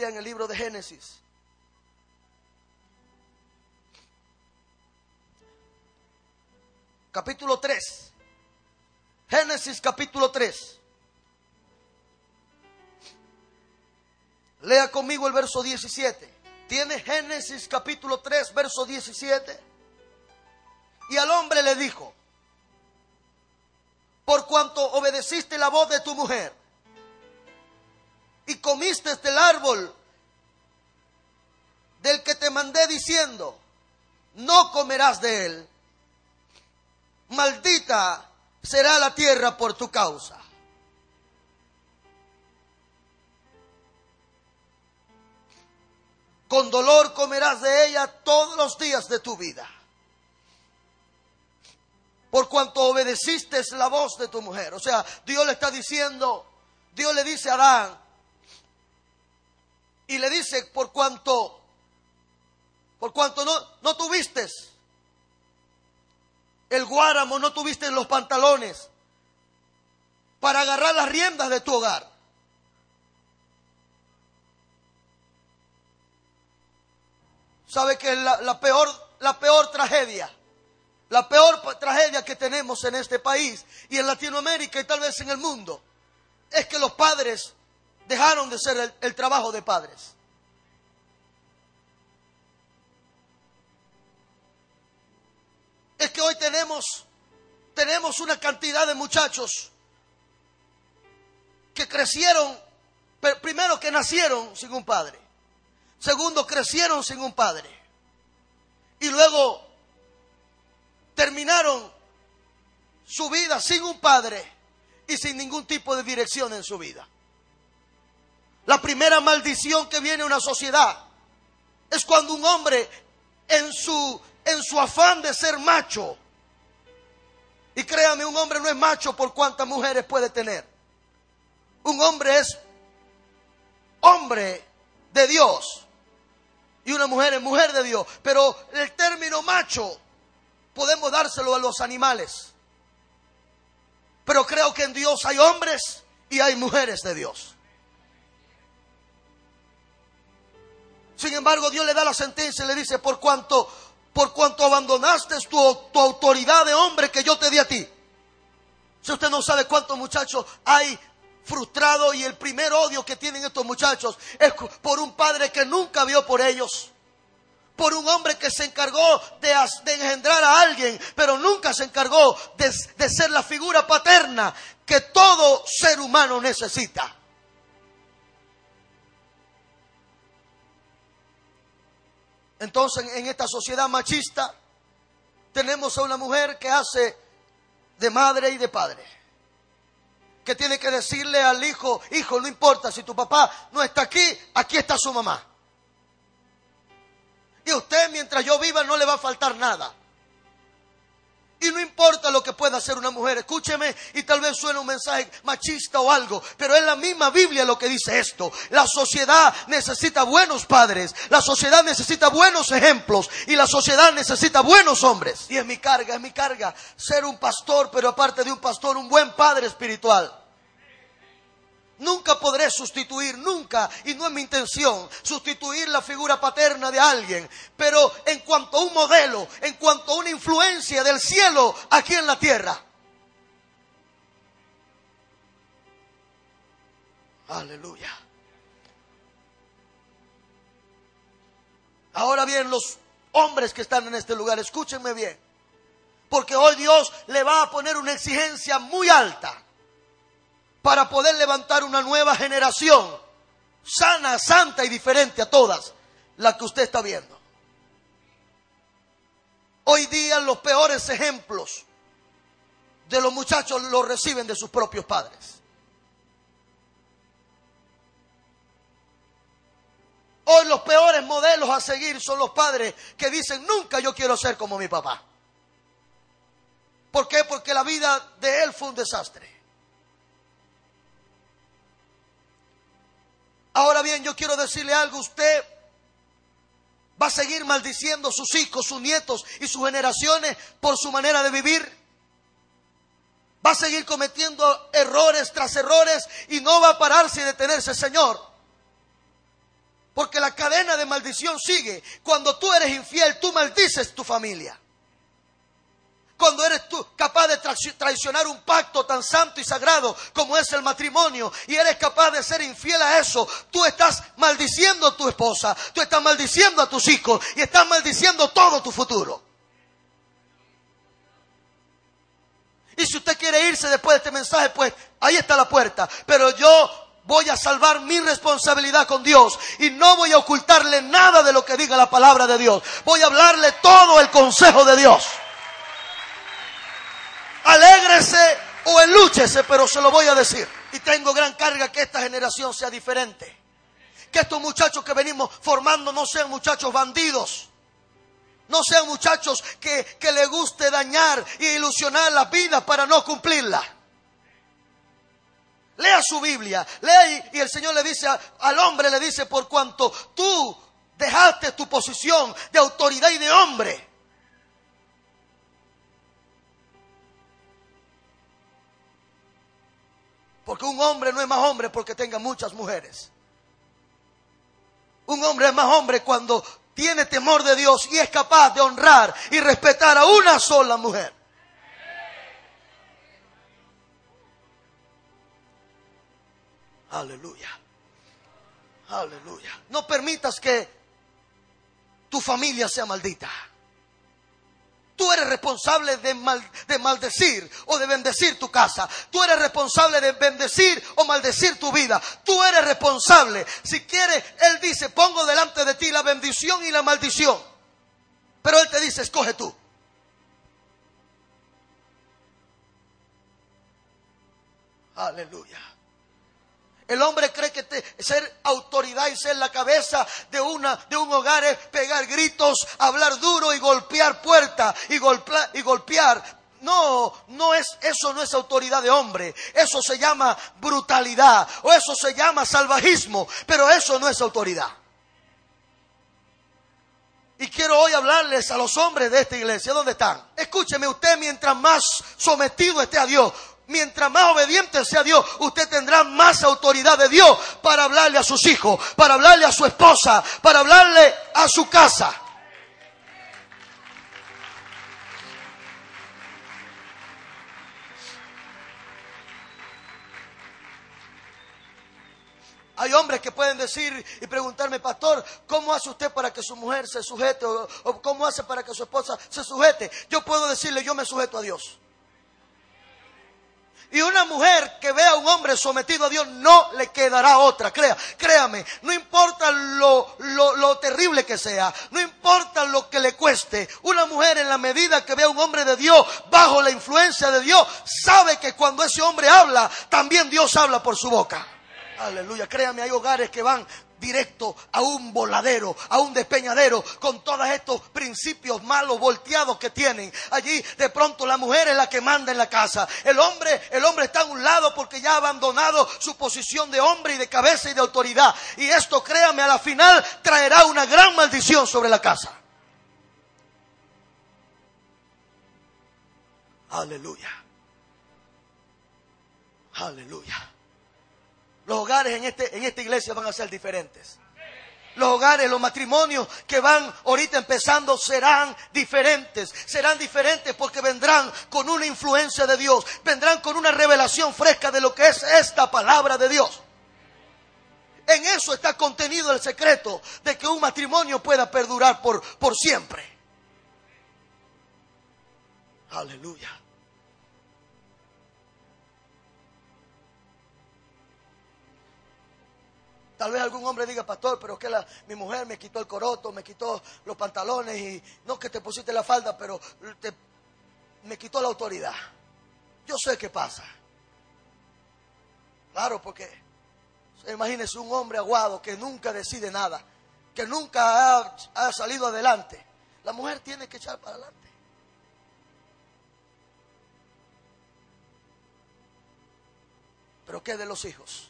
Biblia en el libro de Génesis. Capítulo 3. Génesis capítulo 3. Lea conmigo el verso 17. Tiene Génesis capítulo 3, verso 17. Y al hombre le dijo: por cuanto obedeciste la voz de tu mujer y comiste del árbol del que te mandé diciendo, no comerás de él, maldita será la tierra por tu causa. Con dolor comerás de ella todos los días de tu vida, por cuanto obedeciste la voz de tu mujer. O sea, Dios le está diciendo, Dios le dice a Adán, y le dice, por cuanto no tuviste el guáramo, no tuviste los pantalones para agarrar las riendas de tu hogar. ¿Sabe que la peor tragedia? La peor tragedia que tenemos en este país y en Latinoamérica y tal vez en el mundo es que los padres dejaron de ser el trabajo de padres. Es que hoy tenemos una cantidad de muchachos que crecieron, primero que nacieron sin un padre, segundo crecieron sin un padre y luego terminaron su vida sin un padre y sin ningún tipo de dirección en su vida. La primera maldición que viene a una sociedad es cuando un hombre en su afán de ser macho, y créame, un hombre no es macho por cuántas mujeres puede tener. Un hombre es hombre de Dios y una mujer es mujer de Dios. Pero el término macho podemos dárselo a los animales, pero creo que en Dios hay hombres y hay mujeres de Dios. Sin embargo, Dios le da la sentencia y le dice, por cuanto abandonaste tu autoridad de hombre que yo te di a ti. Si usted no sabe cuántos muchachos hay frustrados, y el primer odio que tienen estos muchachos es por un padre que nunca vio por ellos, por un hombre que se encargó de engendrar a alguien, pero nunca se encargó de ser la figura paterna que todo ser humano necesita. Entonces, en esta sociedad machista tenemos a una mujer que hace de madre y de padre, que tiene que decirle al hijo, hijo, no importa si tu papá no está aquí, aquí está su mamá. Y a usted, mientras yo viva, no le va a faltar nada. Y no importa lo que pueda hacer una mujer, escúcheme, y tal vez suene un mensaje machista o algo, pero es la misma Biblia lo que dice esto. La sociedad necesita buenos padres, la sociedad necesita buenos ejemplos, y la sociedad necesita buenos hombres. Y es mi carga ser un pastor, pero aparte de un pastor, un buen padre espiritual. Nunca podré sustituir, nunca, y no es mi intención, sustituir la figura paterna de alguien. Pero en cuanto a un modelo, en cuanto a una influencia del cielo aquí en la tierra. Aleluya. Ahora bien, los hombres que están en este lugar, escúchenme bien. Porque hoy Dios le va a poner una exigencia muy alta para poder levantar una nueva generación sana, santa y diferente a todas las que usted está viendo. Hoy día los peores ejemplos de los muchachos los reciben de sus propios padres. Hoy los peores modelos a seguir son los padres que dicen, nunca yo quiero ser como mi papá. ¿Por qué? Porque la vida de él fue un desastre. Ahora bien, yo quiero decirle algo. Usted va a seguir maldiciendo a sus hijos, sus nietos y sus generaciones por su manera de vivir. Va a seguir cometiendo errores tras errores y no va a pararse y detenerse. Señor, Porque la cadena de maldición sigue. Cuando tú eres infiel, tú maldices tu familia. Cuando eres tú capaz de traicionar un pacto tan santo y sagrado como es el matrimonio, y eres capaz de ser infiel a eso, tú estás maldiciendo a tu esposa, tú estás maldiciendo a tus hijos y estás maldiciendo todo tu futuro. Y si usted quiere irse después de este mensaje, pues ahí está la puerta. Pero yo voy a salvar mi responsabilidad con Dios y no voy a ocultarle nada de lo que diga la palabra de Dios. Voy a hablarle todo el consejo de Dios. Alégrese o enlúchese, pero se lo voy a decir. Y tengo gran carga que esta generación sea diferente. Que estos muchachos que venimos formando no sean muchachos bandidos. No sean muchachos que les guste dañar y ilusionar las vidas para no cumplirla. Lea su Biblia, lea y el Señor le dice al hombre, le dice, por cuanto tú dejaste tu posición de autoridad y de hombre. Porque un hombre no es más hombre porque tenga muchas mujeres. Un hombre es más hombre cuando tiene temor de Dios y es capaz de honrar y respetar a una sola mujer. Aleluya. Aleluya. No permitas que tu familia sea maldita. Tú eres responsable de maldecir o de bendecir tu casa. Tú eres responsable de bendecir o maldecir tu vida. Tú eres responsable. Si quieres, Él dice, pongo delante de ti la bendición y la maldición. Pero Él te dice, escoge tú. Aleluya. El hombre cree que ser autoridad y ser la cabeza de un hogar es pegar gritos, hablar duro y golpear puertas y golpear. Eso no es autoridad de hombre. Eso se llama brutalidad o eso se llama salvajismo, pero eso no es autoridad. Y quiero hoy hablarles a los hombres de esta iglesia. ¿Dónde están? Escúcheme, usted mientras más sometido esté a Dios, mientras más obediente sea Dios, usted tendrá más autoridad de Dios para hablarle a sus hijos, para hablarle a su esposa, para hablarle a su casa. Hay hombres que pueden decir y preguntarme, pastor, ¿cómo hace usted para que su mujer se sujete? O ¿cómo hace para que su esposa se sujete? Yo puedo decirle, yo me sujeto a Dios. Y una mujer que vea a un hombre sometido a Dios no le quedará otra. Créame, no importa lo terrible que sea, no importa lo que le cueste. Una mujer en la medida que vea a un hombre de Dios bajo la influencia de Dios, sabe que cuando ese hombre habla, también Dios habla por su boca. Aleluya, créame, hay hogares que van directo a un voladero, a un despeñadero, con todos estos principios malos volteados que tienen. Allí de pronto la mujer es la que manda en la casa. El hombre está a un lado porque ya ha abandonado su posición de hombre y de cabeza y de autoridad. Y esto, créame, a la final traerá una gran maldición sobre la casa. Aleluya. Aleluya. Los hogares en esta iglesia van a ser diferentes. Los hogares, los matrimonios que van ahorita empezando serán diferentes. Serán diferentes porque vendrán con una influencia de Dios. Vendrán con una revelación fresca de lo que es esta palabra de Dios. En eso está contenido el secreto de que un matrimonio pueda perdurar por siempre. Aleluya. Tal vez algún hombre diga, pastor, pero es que mi mujer me quitó el coroto, me quitó los pantalones y no que te pusiste la falda, pero me quitó la autoridad. Yo sé qué pasa. Claro, porque imagínese un hombre aguado que nunca decide nada, que nunca ha salido adelante. La mujer tiene que echar para adelante. Pero ¿qué de los hijos?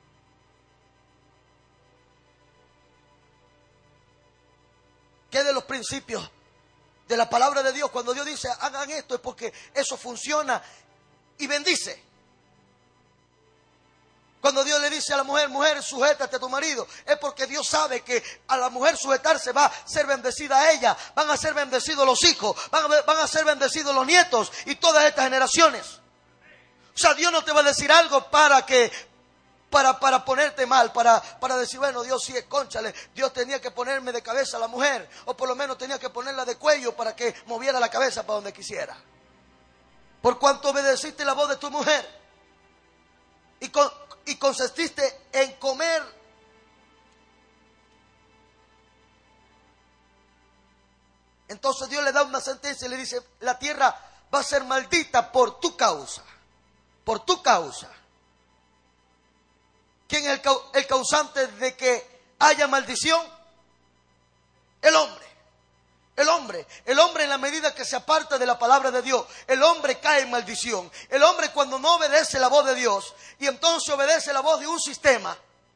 ¿Qué de los principios de la palabra de Dios? Cuando Dios dice hagan esto es porque eso funciona y bendice. Cuando Dios le dice a la mujer, mujer, sujétate a tu marido, es porque Dios sabe que a la mujer sujetarse va a ser bendecida a ella, van a ser bendecidos los hijos, van a ser bendecidos los nietos y todas estas generaciones. O sea, Dios no te va a decir algo para ponerte mal, para decir, bueno, Dios sí es cónchale, Dios tenía que ponerme de cabeza a la mujer, o por lo menos tenía que ponerla de cuello para que moviera la cabeza para donde quisiera. Por cuanto obedeciste la voz de tu mujer y consististe en comer entonces Dios le da una sentencia y le dice, la tierra va a ser maldita por tu causa, por tu causa. ¿Quién es el causante de que haya maldición? El hombre. El hombre en la medida que se aparta de la palabra de Dios, el hombre cae en maldición. El hombre cuando no obedece la voz de Dios y entonces obedece la voz de un sistema,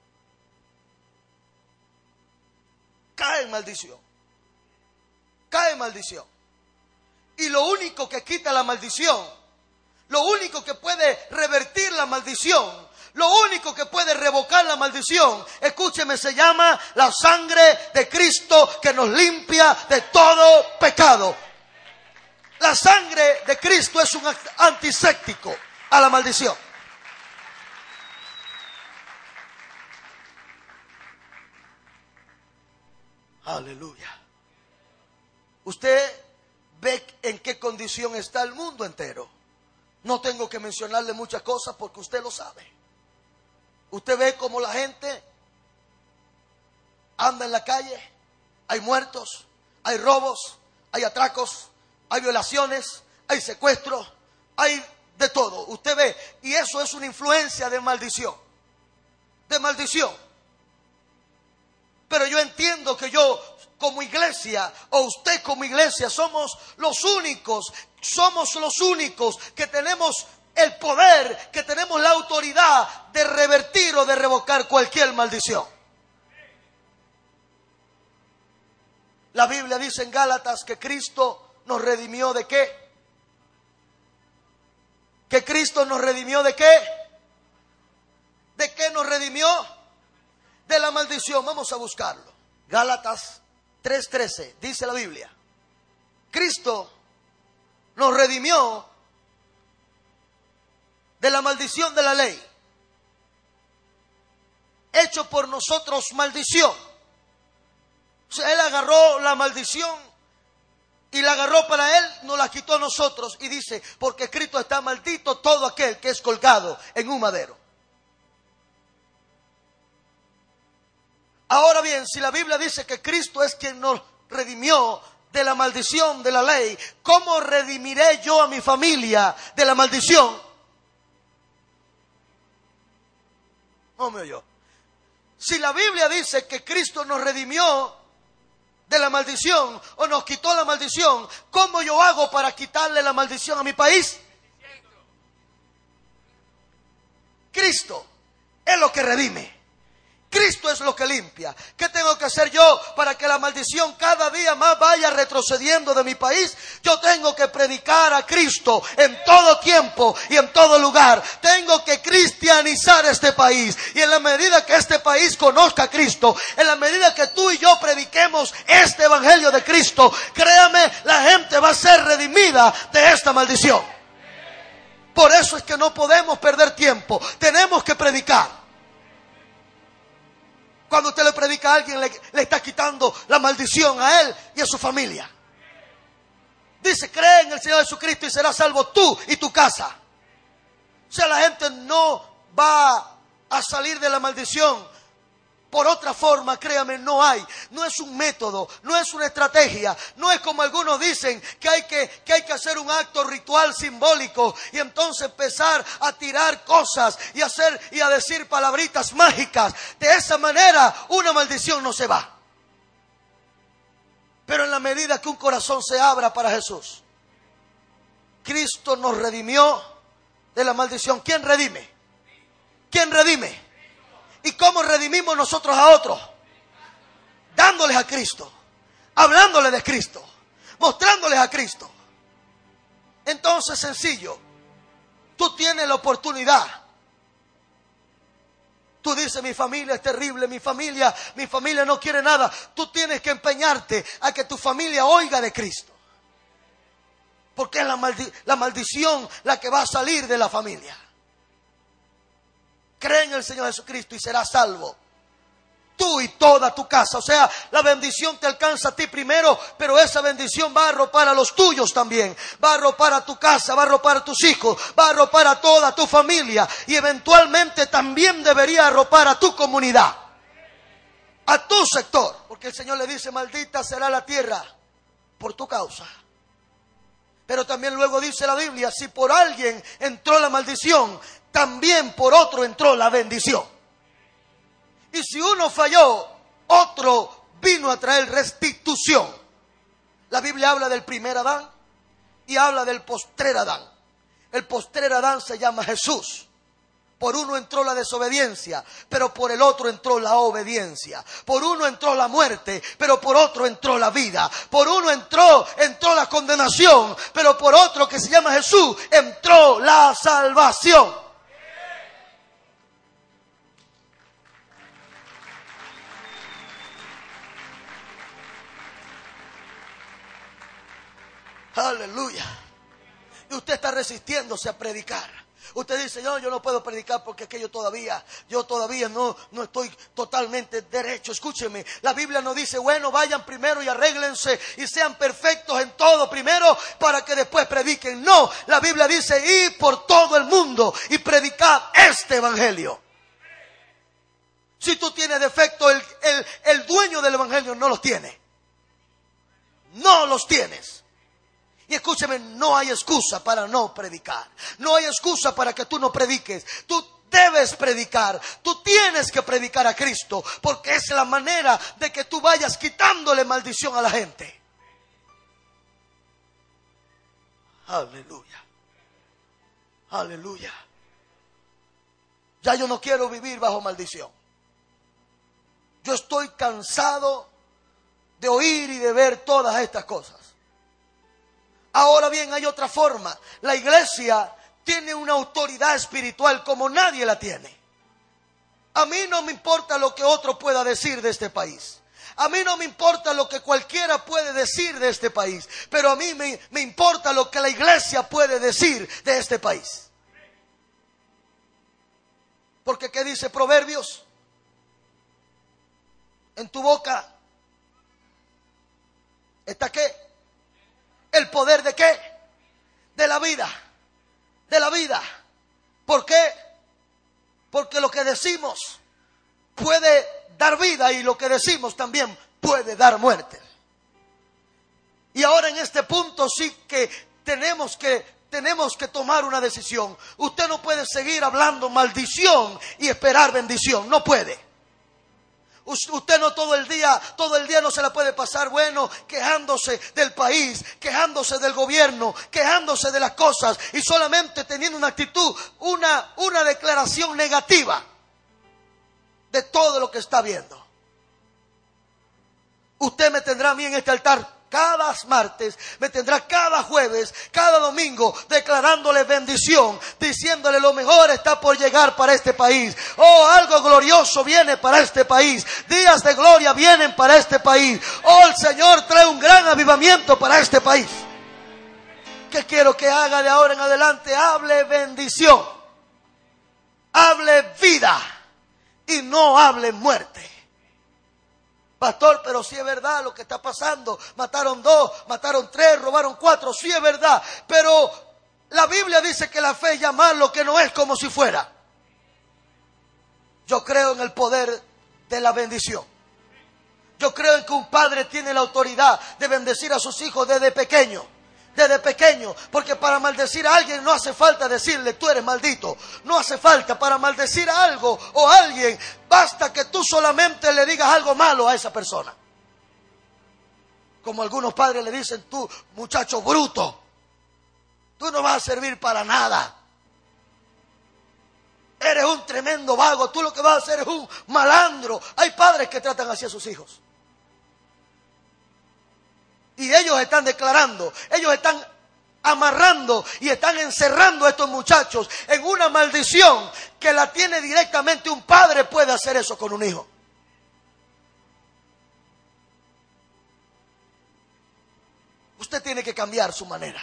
cae en maldición. Cae en maldición. Y lo único que quita la maldición, lo único que puede revertir la maldición, lo único que puede revocar la maldición, escúcheme, se llama la sangre de Cristo que nos limpia de todo pecado. La sangre de Cristo es un antiséptico a la maldición. Aleluya. Usted ve en qué condición está el mundo entero. No tengo que mencionarle muchas cosas porque usted lo sabe. Usted ve cómo la gente anda en la calle, hay muertos, hay robos, hay atracos, hay violaciones, hay secuestros, hay de todo. Usted ve, y eso es una influencia de maldición, de maldición. Pero yo entiendo que yo como iglesia, o usted como iglesia, somos los únicos que tenemos el poder, que tenemos la autoridad de revertir o de revocar cualquier maldición. La Biblia dice en Gálatas que Cristo nos redimió ¿de qué? ¿Que Cristo nos redimió de qué? ¿De qué nos redimió? De la maldición. Vamos a buscarlo. Gálatas 3:13 dice la Biblia. Cristo nos redimió de la maldición de la ley, hecho por nosotros maldición. O sea, Él agarró la maldición y la agarró para Él, nos la quitó a nosotros. Y dice, porque escrito está, maldito todo aquel que es colgado en un madero. Ahora bien, si la Biblia dice que Cristo es quien nos redimió de la maldición de la ley, ¿cómo redimiré yo a mi familia de la maldición? No me oyó. Si la Biblia dice que Cristo nos redimió de la maldición o nos quitó la maldición, ¿cómo yo hago para quitarle la maldición a mi país? Cristo es lo que redime. Cristo es lo que limpia. ¿Qué tengo que hacer yo para que la maldición cada día más vaya retrocediendo de mi país? Yo tengo que predicar a Cristo en todo tiempo y en todo lugar. Tengo que cristianizar este país. Y en la medida que este país conozca a Cristo, en la medida que tú y yo prediquemos este evangelio de Cristo, créame, la gente va a ser redimida de esta maldición. Por eso es que no podemos perder tiempo. Tenemos que predicar. Cuando usted le predica a alguien, le está quitando la maldición a él y a su familia. Dice, cree en el Señor Jesucristo y serás salvo tú y tu casa. O sea, la gente no va a salir de la maldición por otra forma, créame, no hay. No es un método, no es una estrategia. No es como algunos dicen que hay que hacer un acto ritual simbólico y entonces empezar a tirar cosas y a decir palabritas mágicas. De esa manera una maldición no se va. Pero en la medida que un corazón se abra para Jesús, Cristo nos redimió de la maldición. ¿Quién redime? ¿Quién redime? ¿Y cómo redimimos nosotros a otros? Dándoles a Cristo, hablándoles de Cristo, mostrándoles a Cristo. Entonces, sencillo, tú tienes la oportunidad Tú dices, mi familia es terrible, mi familia no quiere nada. Tú tienes que empeñarte a que tu familia oiga de Cristo. Porque es la maldición la que va a salir de la familia. Cree en el Señor Jesucristo y serás salvo. Tú y toda tu casa. O sea, la bendición te alcanza a ti primero, pero esa bendición va a arropar a los tuyos también. Va a arropar a tu casa, va a arropar a tus hijos, va a arropar a toda tu familia. Y eventualmente también debería arropar a tu comunidad, a tu sector. Porque el Señor le dice, maldita será la tierra por tu causa. Pero también luego dice la Biblia, si por alguien entró la maldición, también por otro entró la bendición. Y si uno falló, otro vino a traer restitución. La Biblia habla del primer Adán y habla del postrer Adán. El postrer Adán se llama Jesús. Por uno entró la desobediencia, pero por el otro entró la obediencia. Por uno entró la muerte, pero por otro entró la vida. Por uno entró la condenación, pero por otro, que se llama Jesús, entró la salvación. Aleluya. Y usted está resistiéndose a predicar. Usted dice, yo no puedo predicar porque es que yo todavía no estoy totalmente derecho. Escúcheme, la Biblia nos dice, bueno, vayan primero y arréglense y sean perfectos en todo primero para que después prediquen. No, la Biblia dice, id por todo el mundo y predicad este evangelio. Si tú tienes defecto, el dueño del evangelio no los tiene. No los tienes. Y escúcheme, no hay excusa para no predicar. No hay excusa para que tú no prediques. Tú debes predicar. Tú tienes que predicar a Cristo, porque es la manera de que tú vayas quitándole maldición a la gente. Aleluya. Aleluya. Ya yo no quiero vivir bajo maldición. Yo estoy cansado de oír y de ver todas estas cosas. Ahora bien, hay otra forma. La iglesia tiene una autoridad espiritual como nadie la tiene. A mí no me importa lo que otro pueda decir de este país. A mí no me importa lo que cualquiera puede decir de este país. Pero a mí me importa lo que la iglesia puede decir de este país. Porque ¿qué dice Proverbios? En tu boca ¿está qué? ¿El poder de qué? De la vida. De la vida. ¿Por qué? Porque lo que decimos puede dar vida y lo que decimos también puede dar muerte. Y ahora en este punto sí que tenemos que tomar una decisión. Usted no puede seguir hablando maldición y esperar bendición. No puede. Usted no todo el día no se la puede pasar, bueno, quejándose del país, quejándose del gobierno, quejándose de las cosas y solamente teniendo una actitud, una declaración negativa de todo lo que está viendo. Usted me tendrá a mí en este altar cada martes, me tendrá cada jueves, cada domingo, declarándole bendición, diciéndole lo mejor está por llegar para este país. Oh, algo glorioso viene para este país. Días de gloria vienen para este país. Oh, el Señor trae un gran avivamiento para este país. ¿Qué quiero que haga de ahora en adelante? Hable bendición. Hable vida. Y no hable muerte. Pastor, pero sí es verdad lo que está pasando. Mataron 2, mataron 3, robaron 4. Sí es verdad. Pero la Biblia dice que la fe es llamar lo que no es como si fuera. Yo creo en el poder de la bendición. Yo creo en que un padre tiene la autoridad de bendecir a sus hijos desde pequeño. Desde pequeño, porque para maldecir a alguien no hace falta decirle tú eres maldito, no hace falta. Para maldecir a algo o a alguien basta que tú solamente le digas algo malo a esa persona. Como algunos padres le dicen, tú muchacho bruto, tú no vas a servir para nada, eres un tremendo vago, tú lo que vas a hacer es un malandro. Hay padres que tratan así a sus hijos. Y ellos están declarando, ellos están amarrando y están encerrando a estos muchachos en una maldición que la tiene directamente un padre. Puede hacer eso con un hijo. Usted tiene que cambiar su manera.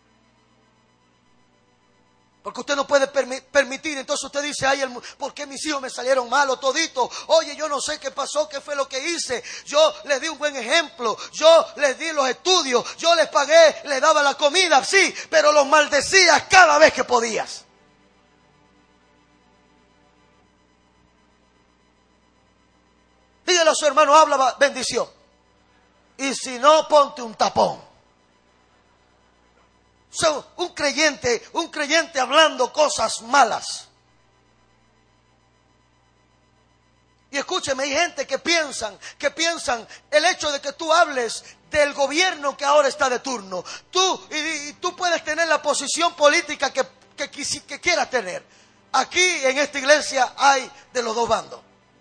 Porque usted no puede permitir. Entonces usted dice, ay, ¿por qué mis hijos me salieron malos toditos? Oye, yo no sé qué pasó, qué fue lo que hice. Yo les di un buen ejemplo. Yo les di los estudios. Yo les pagué, les daba la comida, sí. Pero los maldecías cada vez que podías. Dígale a su hermano, habla bendición. Y si no, ponte un tapón. Un creyente hablando cosas malas. Y escúcheme, hay gente que piensan el hecho de que tú hables del gobierno que ahora está de turno. Tú puedes tener la posición política que quieras tener. Aquí en esta iglesia hay de los dos bandos.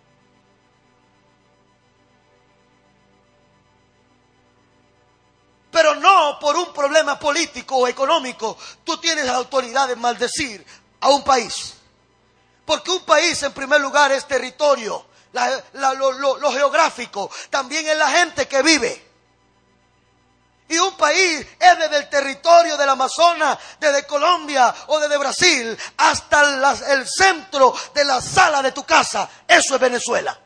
Pero no por un problema político o económico tú tienes la autoridad de maldecir a un país. Porque un país, en primer lugar, es territorio, lo geográfico. También es la gente que vive. Y un país es desde el territorio del Amazonas, desde Colombia o desde Brasil, hasta el centro de la sala de tu casa. Eso es Venezuela.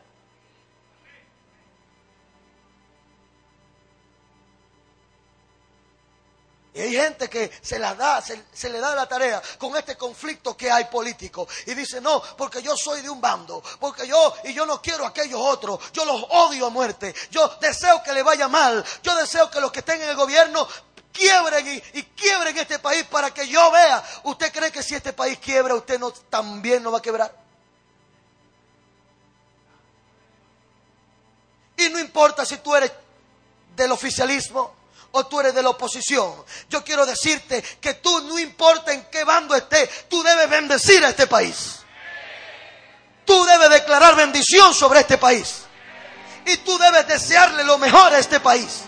Y hay gente que se le da la tarea con este conflicto que hay político. Y dice, no, porque yo soy de un bando. Porque yo no quiero a aquellos otros. Yo los odio a muerte. Yo deseo que le vaya mal. Yo deseo que los que estén en el gobierno quiebren y quiebren este país para que yo vea. ¿Usted cree que si este país quiebra, usted también no va a quebrar? Y no importa si tú eres del oficialismo o tú eres de la oposición. Yo quiero decirte que tú, no importa en qué bando estés, tú debes bendecir a este país. Tú debes declarar bendición sobre este país. Y tú debes desearle lo mejor a este país.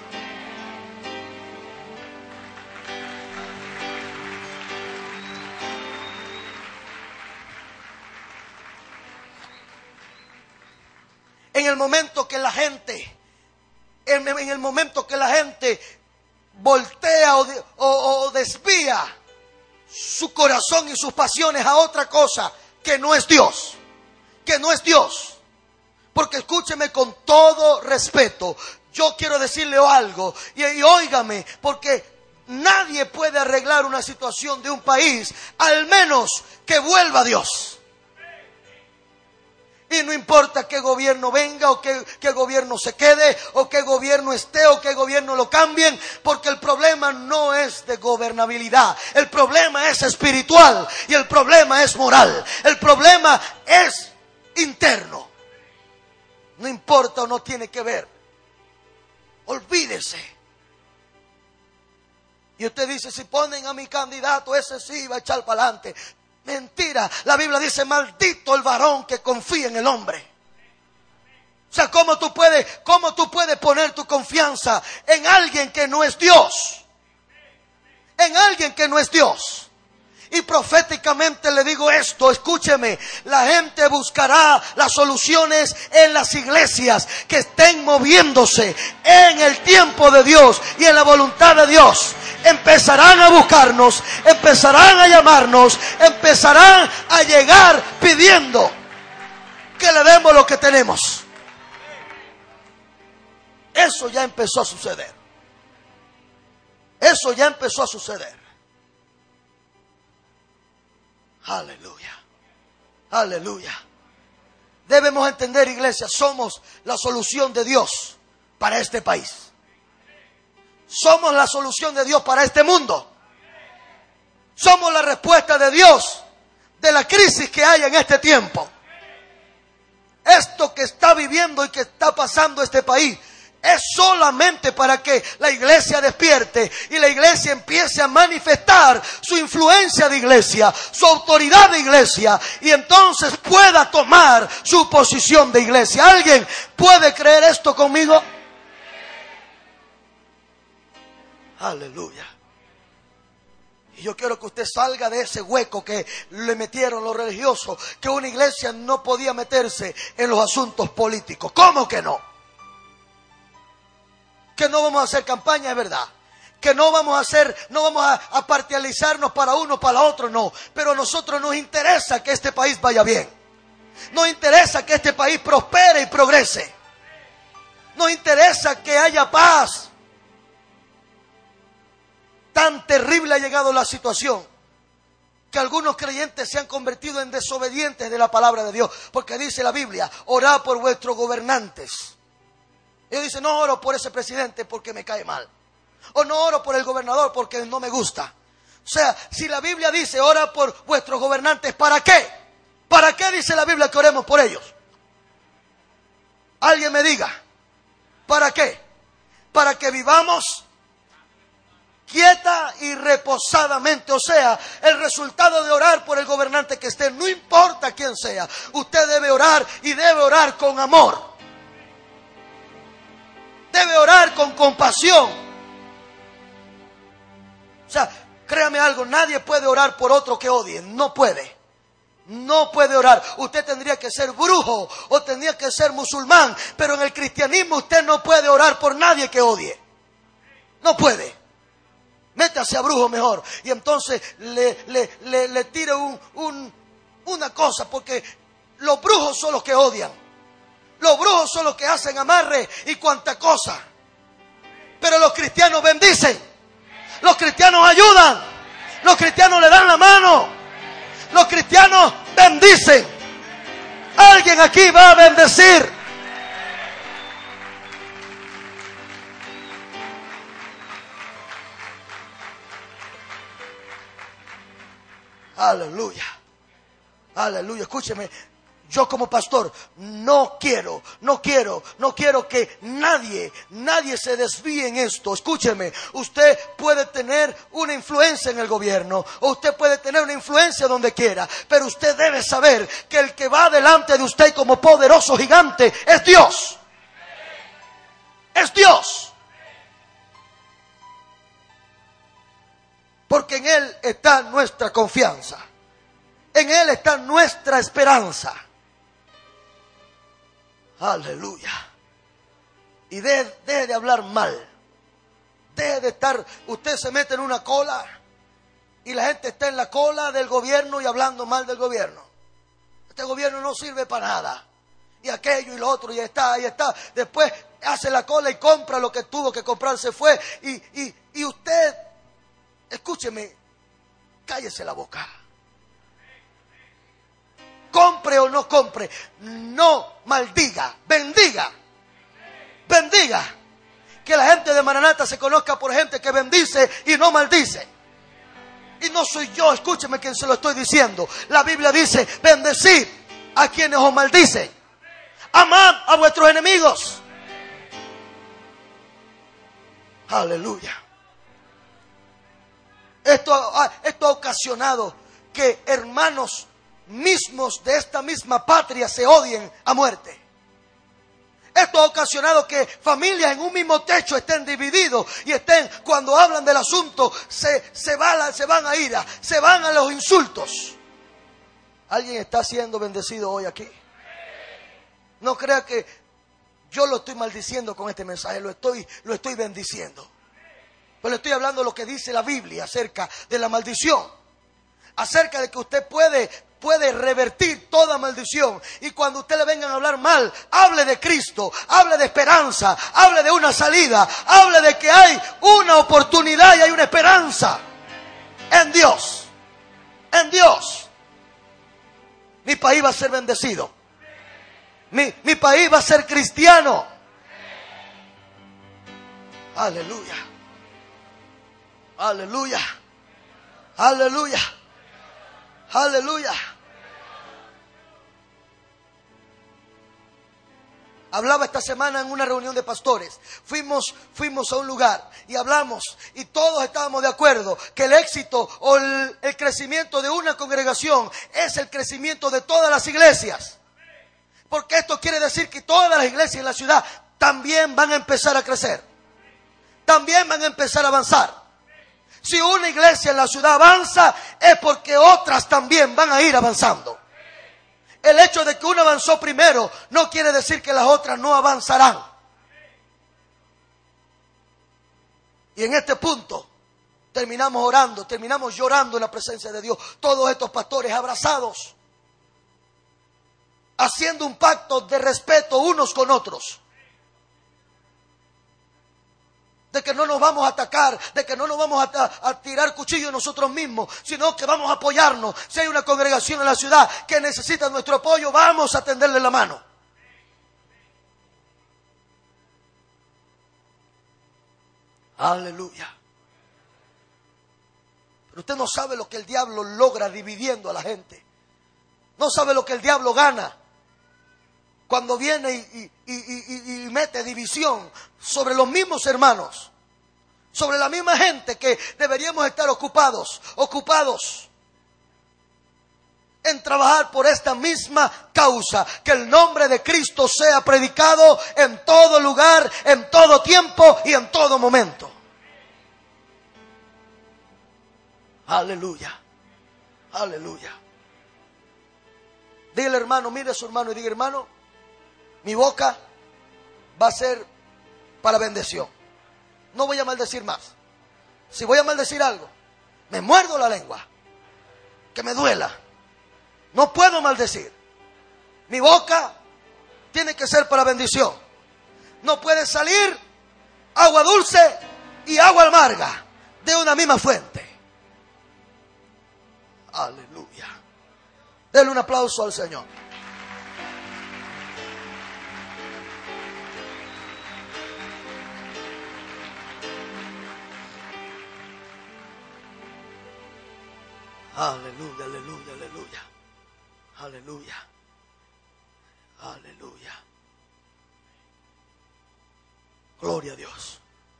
En el momento que la gente voltea o desvía su corazón y sus pasiones a otra cosa que no es Dios. Porque escúcheme con todo respeto, yo quiero decirle algo y óigame, porque nadie puede arreglar una situación de un país al menos que vuelva a Dios. Y no importa qué gobierno venga o qué gobierno se quede o qué gobierno esté o qué gobierno lo cambien, porque el problema no es de gobernabilidad, el problema es espiritual y el problema es moral, el problema es interno. No importa o no tiene que ver, olvídese. Y usted dice, si ponen a mi candidato, ese sí va a echar para adelante. Mentira, la Biblia dice, maldito el varón que confía en el hombre. O sea, ¿cómo tú puedes poner tu confianza en alguien que no es Dios? En alguien que no es Dios. Y proféticamente le digo esto, escúcheme, la gente buscará las soluciones en las iglesias que estén moviéndose en el tiempo de Dios y en la voluntad de Dios. Empezarán a buscarnos, empezarán a llamarnos, empezarán a llegar pidiendo que le demos lo que tenemos. Eso ya empezó a suceder. Eso ya empezó a suceder. Aleluya. Aleluya. Debemos entender, iglesia, somos la solución de Dios para este país. Somos la solución de Dios para este mundo. Somos la respuesta de Dios de la crisis que hay en este tiempo. Esto que está viviendo y que está pasando este país es solamente para que la iglesia despierte y la iglesia empiece a manifestar su influencia de iglesia, su autoridad de iglesia, y entonces pueda tomar su posición de iglesia. ¿Alguien puede creer esto conmigo? Aleluya. Y yo quiero que usted salga de ese hueco que le metieron los religiosos, que una iglesia no podía meterse en los asuntos políticos. ¿Cómo que no? Que no vamos a hacer campaña, es verdad. Que no vamos a parcializarnos para uno, para otro, no. Pero a nosotros nos interesa que este país vaya bien. Nos interesa que este país prospere y progrese. Nos interesa que haya paz. Tan terrible ha llegado la situación que algunos creyentes se han convertido en desobedientes de la palabra de Dios. Porque dice la Biblia, orad por vuestros gobernantes. Ellos dicen, no oro por ese presidente porque me cae mal. O no oro por el gobernador porque no me gusta. O sea, si la Biblia dice, ora por vuestros gobernantes, ¿para qué? ¿Para qué dice la Biblia que oremos por ellos? Alguien me diga, ¿para qué? Para que vivamos quieta y reposadamente. O sea, el resultado de orar por el gobernante que esté, no importa quién sea, usted debe orar y debe orar con amor. Debe orar con compasión. O sea, créame algo, nadie puede orar por otro que odie. No puede. No puede orar. Usted tendría que ser brujo o tendría que ser musulmán, pero en el cristianismo usted no puede orar por nadie que odie. No puede. Métase a brujo mejor. Y entonces le tire una cosa, porque los brujos son los que odian. Los brujos son los que hacen amarre y cuanta cosa. Pero los cristianos bendicen. Los cristianos ayudan. Los cristianos le dan la mano. Los cristianos bendicen. Alguien aquí va a bendecir. Aleluya. Aleluya. Escúcheme. Yo como pastor no quiero que nadie se desvíe en esto. Escúcheme, usted puede tener una influencia en el gobierno, o usted puede tener una influencia donde quiera, pero usted debe saber que el que va delante de usted como poderoso gigante es Dios. Es Dios. Porque en Él está nuestra confianza. En Él está nuestra esperanza. Aleluya. Y deje de hablar mal. Deje de estar, usted se mete en una cola y la gente está en la cola del gobierno y hablando mal del gobierno. Este gobierno no sirve para nada. Y aquello y lo otro, y está. Después hace la cola y compra lo que tuvo que comprar, se fue. Y usted, escúcheme, cállese la boca. Compre o no compre, no maldiga, bendiga. Bendiga. Que la gente de Maranata se conozca por gente que bendice y no maldice. Y no soy yo, escúcheme quien se lo estoy diciendo. La Biblia dice, bendecid a quienes os maldicen. Amad a vuestros enemigos. Aleluya. Esto ha ocasionado que hermanos mismos de esta misma patria se odien a muerte. Esto ha ocasionado que familias en un mismo techo estén divididos y estén, cuando hablan del asunto, se van a ira, se van a los insultos. ¿Alguien está siendo bendecido hoy aquí? No crea que yo lo estoy maldiciendo con este mensaje, lo estoy bendiciendo. Pero le estoy hablando de lo que dice la Biblia acerca de la maldición. Acerca de que usted puede revertir toda maldición. Y cuando usted le vengan a hablar mal, hable de Cristo, hable de esperanza, hable de una salida, hable de que hay una oportunidad y hay una esperanza en Dios. En Dios. Mi país va a ser bendecido. Mi país va a ser cristiano. Aleluya. Aleluya. Aleluya. Aleluya. Hablaba esta semana en una reunión de pastores. Fuimos a un lugar y hablamos y todos estábamos de acuerdo que el éxito o el crecimiento de una congregación es el crecimiento de todas las iglesias. Porque esto quiere decir que todas las iglesias en la ciudad también van a empezar a crecer. También van a empezar a avanzar. Si una iglesia en la ciudad avanza, es porque otras también van a ir avanzando. El hecho de que uno avanzó primero no quiere decir que las otras no avanzarán. Y en este punto terminamos orando, terminamos llorando en la presencia de Dios. Todos estos pastores abrazados, haciendo un pacto de respeto unos con otros. De que no nos vamos a atacar, de que no nos vamos a tirar cuchillos nosotros mismos, sino que vamos a apoyarnos. Si hay una congregación en la ciudad que necesita nuestro apoyo, vamos a tenderle la mano. Aleluya. Pero usted no sabe lo que el diablo logra dividiendo a la gente. No sabe lo que el diablo gana cuando viene y mete división sobre los mismos hermanos, sobre la misma gente que deberíamos estar ocupados en trabajar por esta misma causa, que el nombre de Cristo sea predicado en todo lugar, en todo tiempo y en todo momento. Aleluya, aleluya. Dígale, hermano, mire a su hermano y diga: hermano, mi boca va a ser para bendición. No voy a maldecir más. Si voy a maldecir algo, me muerdo la lengua, que me duela. No puedo maldecir. Mi boca tiene que ser para bendición. No puede salir agua dulce y agua amarga de una misma fuente. Aleluya. Denle un aplauso al Señor. Aleluya, aleluya, aleluya. Aleluya. Aleluya. Gloria a Dios.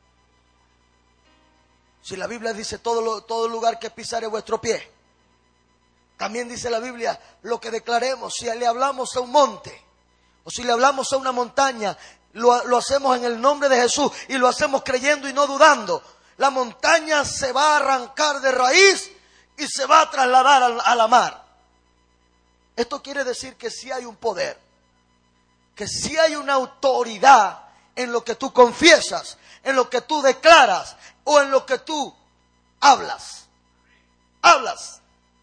Si la Biblia dice todo lugar que pisare vuestro pie, también dice la Biblia lo que declaremos. Si le hablamos a un monte o si le hablamos a una montaña, lo hacemos en el nombre de Jesús y lo hacemos creyendo y no dudando. La montaña se va a arrancar de raíz y se va a trasladar a la mar. Esto quiere decir que sí hay un poder, que sí hay una autoridad en lo que tú confiesas, en lo que tú declaras o en lo que tú hablas. Hablas.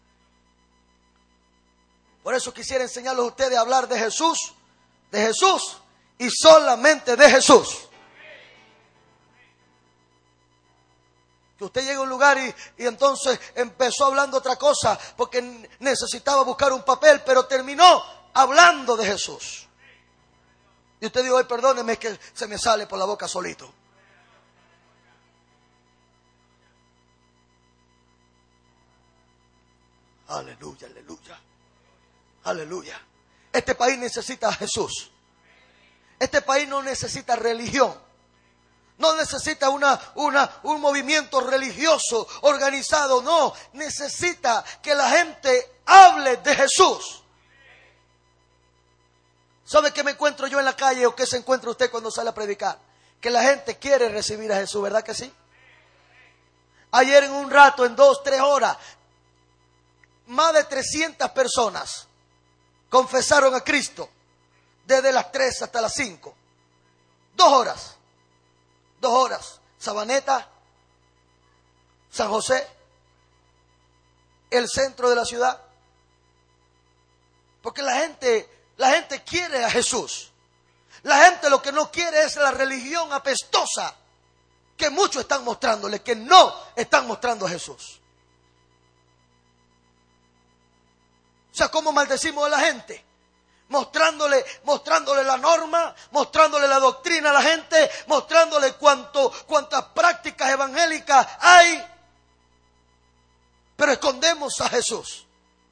Por eso quisiera enseñarles a ustedes a hablar de Jesús y solamente de Jesús. Que usted llegue a un lugar y entonces empezó hablando otra cosa porque necesitaba buscar un papel, pero terminó hablando de Jesús. Y usted dijo: ay, perdóneme, es que se me sale por la boca solito. Aleluya, aleluya. Aleluya. Este país necesita a Jesús. Este país no necesita religión. No necesita un movimiento religioso organizado. No, necesita que la gente hable de Jesús. ¿Sabe qué me encuentro yo en la calle o qué se encuentra usted cuando sale a predicar? Que la gente quiere recibir a Jesús, ¿verdad que sí? Ayer en un rato, en 2-3 horas, más de 300 personas confesaron a Cristo desde las 3 hasta las 5. 2 horas. 2 horas. Sabaneta, San José, el centro de la ciudad. Porque la gente quiere a Jesús. La gente lo que no quiere es la religión apestosa que muchos están mostrándole, que no están mostrando a Jesús. O sea, ¿cómo maldecimos a la gente? Mostrándole la norma, mostrándole la doctrina a la gente, mostrándole cuántas prácticas evangélicas hay, pero escondemos a Jesús.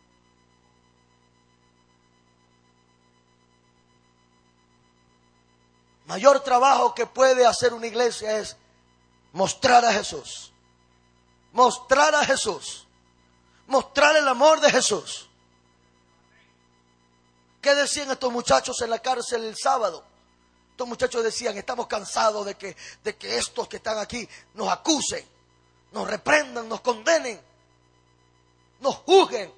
Mayor trabajo que puede hacer una iglesia es mostrar a Jesús. Mostrar a Jesús. Mostrar el amor de Jesús. ¿Qué decían estos muchachos en la cárcel el sábado? Estos muchachos decían: estamos cansados de que estos que están aquí nos acusen. nos reprendan, nos condenen, nos juzguen.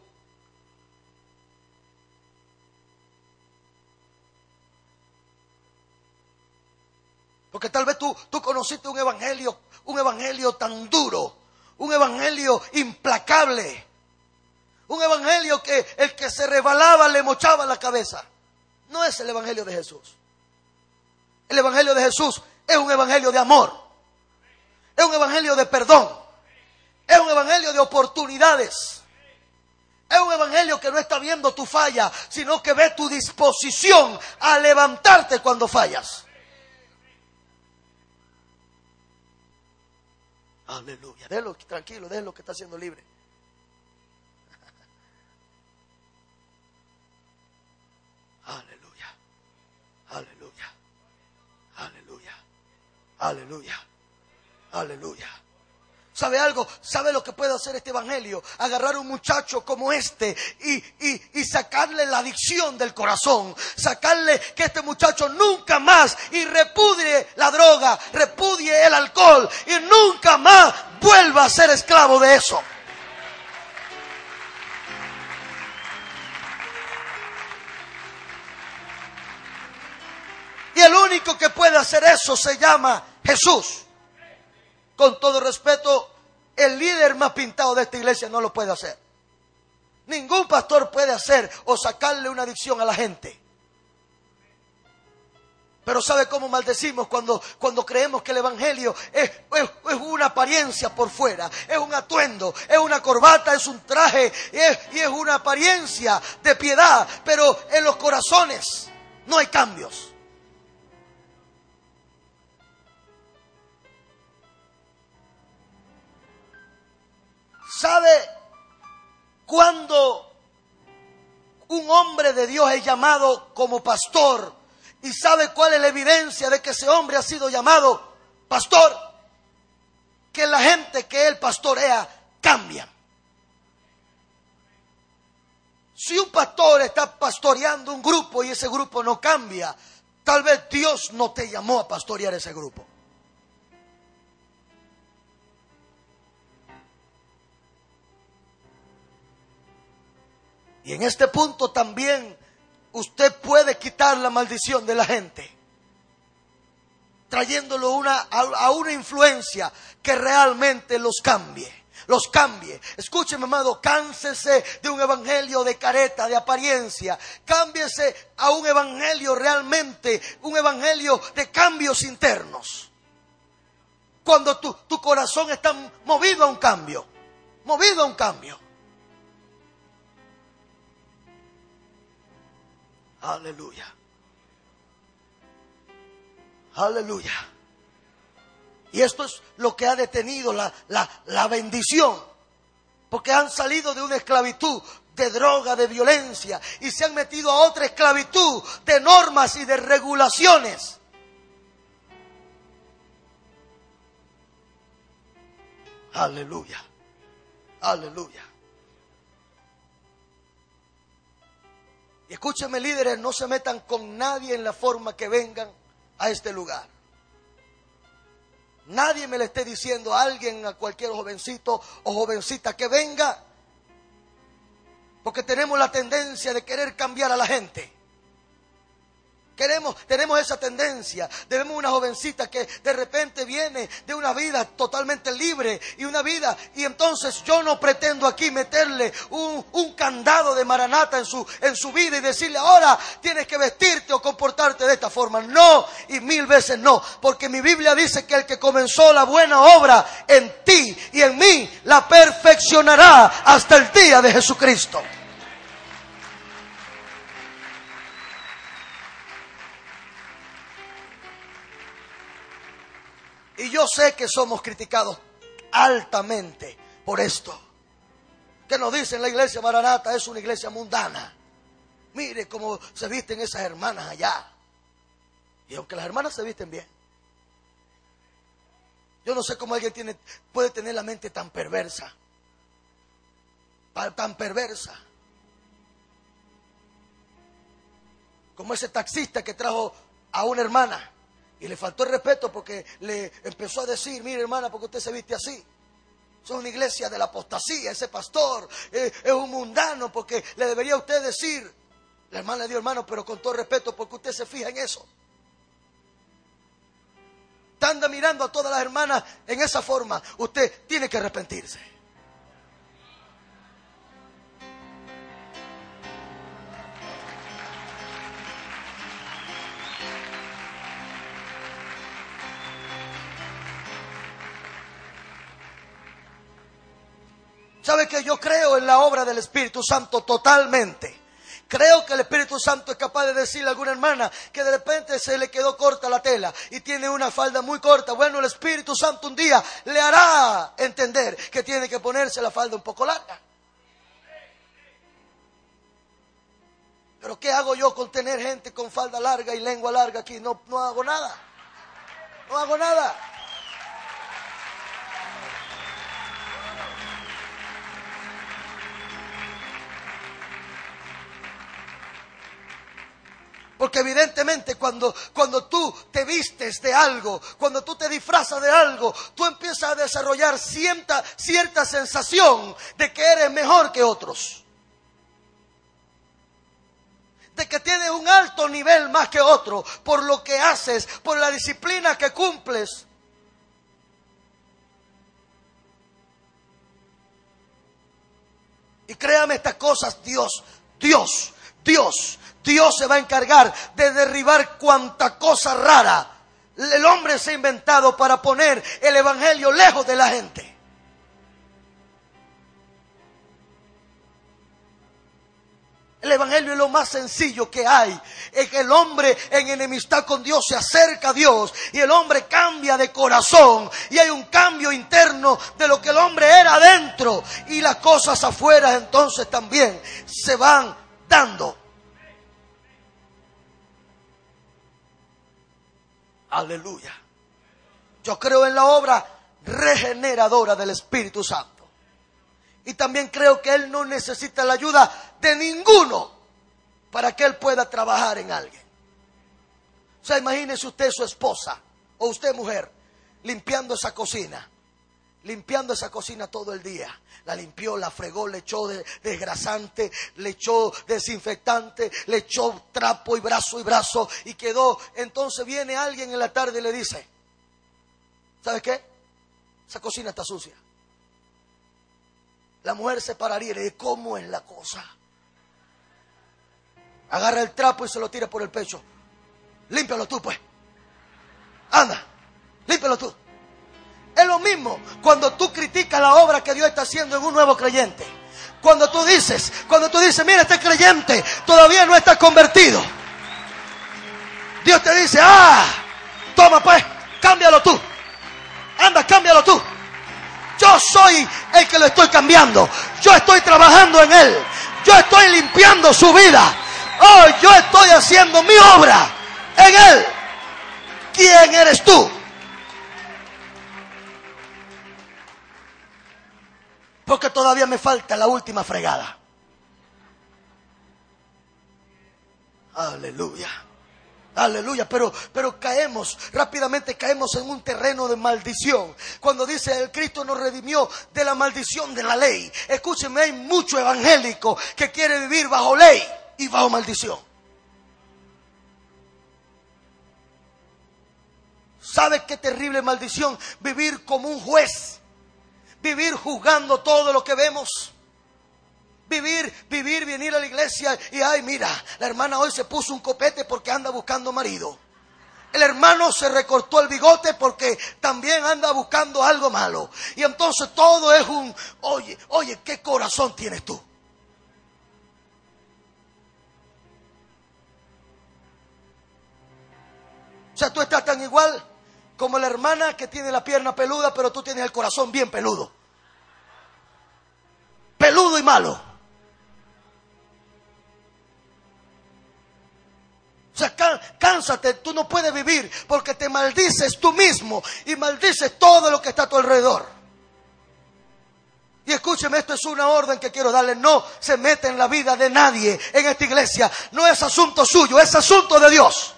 Porque tal vez tú conociste un evangelio tan duro, un evangelio implacable, un evangelio que el que se resbalaba le mochaba la cabeza. No es el evangelio de Jesús. El evangelio de Jesús es un evangelio de amor, es un evangelio de perdón, es un evangelio de oportunidades, es un evangelio que no está viendo tu falla, sino que ve tu disposición a levantarte cuando fallas. Aleluya. Déjelo tranquilo, déjelo que está siendo libre. Aleluya. Aleluya. Aleluya. Aleluya. Aleluya. ¿Sabe algo? ¿Sabe lo que puede hacer este evangelio? Agarrar a un muchacho como este y sacarle la adicción del corazón. Sacarle que este muchacho nunca más y repudie la droga, repudie el alcohol y nunca más vuelva a ser esclavo de eso. Y el único que puede hacer eso se llama Jesús. Con todo respeto, el líder más pintado de esta iglesia no lo puede hacer. Ningún pastor puede hacer o sacarle una adicción a la gente. Pero ¿sabe cómo maldecimos cuando creemos que el evangelio es una apariencia por fuera? Es un atuendo, es una corbata, es un traje y es una apariencia de piedad. Pero en los corazones no hay cambios. ¿Sabe cuándo un hombre de Dios es llamado como pastor? ¿Y sabe cuál es la evidencia de que ese hombre ha sido llamado pastor? Que la gente que él pastorea cambia. Si un pastor está pastoreando un grupo y ese grupo no cambia, tal vez Dios no te llamó a pastorear ese grupo. Y en este punto también usted puede quitar la maldición de la gente, trayéndolo a una influencia que realmente los cambie. Los cambie. Escúcheme, amado, cánsese de un evangelio de careta, de apariencia. Cámbiese a un evangelio realmente, un evangelio de cambios internos. Cuando tu corazón está movido a un cambio, movido a un cambio. Aleluya. Aleluya. Y esto es lo que ha detenido la bendición. Porque han salido de una esclavitud de droga, de violencia, y se han metido a otra esclavitud de normas y de regulaciones. Aleluya. Aleluya. Y escúchenme, líderes, no se metan con nadie en la forma que vengan a este lugar. Nadie me le esté diciendo a alguien, a cualquier jovencito o jovencita que venga, porque tenemos la tendencia de querer cambiar a la gente. Tenemos esa tendencia. Tenemos una jovencita que de repente viene de una vida totalmente libre y entonces yo no pretendo aquí meterle un candado de maranata en su vida y decirle ahora tienes que vestirte o comportarte de esta forma. No, y mil veces no, porque mi Biblia dice que el que comenzó la buena obra en ti y en mí la perfeccionará hasta el día de Jesucristo. Y yo sé que somos criticados altamente por esto. Que nos dicen la iglesia Maranata es una iglesia mundana. Mire cómo se visten esas hermanas allá. Y aunque las hermanas se visten bien, yo no sé cómo alguien puede tener la mente tan perversa. Tan perversa. Como ese taxista que trajo a una hermana. Y le faltó el respeto porque le empezó a decir, mire hermana, ¿por qué usted se viste así? Son una iglesia de la apostasía. Ese pastor es un mundano, porque le debería a usted decir, la hermana le dijo, hermano, pero con todo respeto, porque usted se fija en eso. Usted anda mirando a todas las hermanas en esa forma. Usted tiene que arrepentirse. ¿Sabe que yo creo en la obra del Espíritu Santo totalmente? Creo que el Espíritu Santo es capaz de decirle a alguna hermana que de repente se le quedó corta la tela y tiene una falda muy corta. Bueno, el Espíritu Santo un día le hará entender que tiene que ponerse la falda un poco larga. Pero ¿qué hago yo con tener gente con falda larga y lengua larga aquí? No hago nada. No hago nada. Porque evidentemente cuando tú te vistes de algo, cuando tú te disfrazas de algo, tú empiezas a desarrollar cierta sensación de que eres mejor que otros. De que tienes un alto nivel más que otro por lo que haces, por la disciplina que cumples. Y créame estas cosas, Dios se va a encargar de derribar cuanta cosa rara el hombre se ha inventado para poner el evangelio lejos de la gente. El evangelio es lo más sencillo que hay. Es que el hombre en enemistad con Dios se acerca a Dios y el hombre cambia de corazón y hay un cambio interno de lo que el hombre era adentro, y las cosas afuera entonces también se van dando. Aleluya. Yo creo en la obra regeneradora del Espíritu Santo. Y también creo que Él no necesita la ayuda de ninguno para que Él pueda trabajar en alguien. O sea, imagínese usted su esposa o usted mujer limpiando esa cocina todo el día. La limpió, la fregó, le echó desgrasante, le echó desinfectante, le echó trapo y brazo y quedó. Entonces viene alguien en la tarde y le dice, ¿sabes qué? Esa cocina está sucia. La mujer se pararía y le dice, ¿cómo es la cosa? Agarra el trapo y se lo tira por el pecho. Límpialo tú, pues. Anda, límpialo tú. Es lo mismo cuando tú criticas la obra que Dios está haciendo en un nuevo creyente. Cuando tú dices, mira, este creyente todavía no está convertido. Dios te dice, toma pues, cámbialo tú. Anda, cámbialo tú. Yo soy el que lo estoy cambiando. Yo estoy trabajando en él. Yo estoy limpiando su vida. Yo estoy haciendo mi obra en él. ¿Quién eres tú? Porque todavía me falta la última fregada. Aleluya. Aleluya, pero rápidamente caemos en un terreno de maldición. Cuando dice el Cristo nos redimió de la maldición de la ley. Escúchenme, hay mucho evangélico que quiere vivir bajo ley y bajo maldición. ¿Sabe qué terrible maldición? Vivir como un juez. Vivir juzgando todo lo que vemos. Venir a la iglesia y mira, la hermana hoy se puso un copete porque anda buscando marido. El hermano se recortó el bigote porque también anda buscando algo malo. Y entonces todo es oye, ¿qué corazón tienes tú? O sea, tú estás tan igual como la hermana que tiene la pierna peluda, pero tú tienes el corazón bien peludo. Peludo y malo. O sea, cánsate, tú no puedes vivir porque te maldices tú mismo y maldices todo lo que está a tu alrededor. Y escúcheme, esto es una orden que quiero darle. No se mete en la vida de nadie en esta iglesia. No es asunto suyo, es asunto de Dios.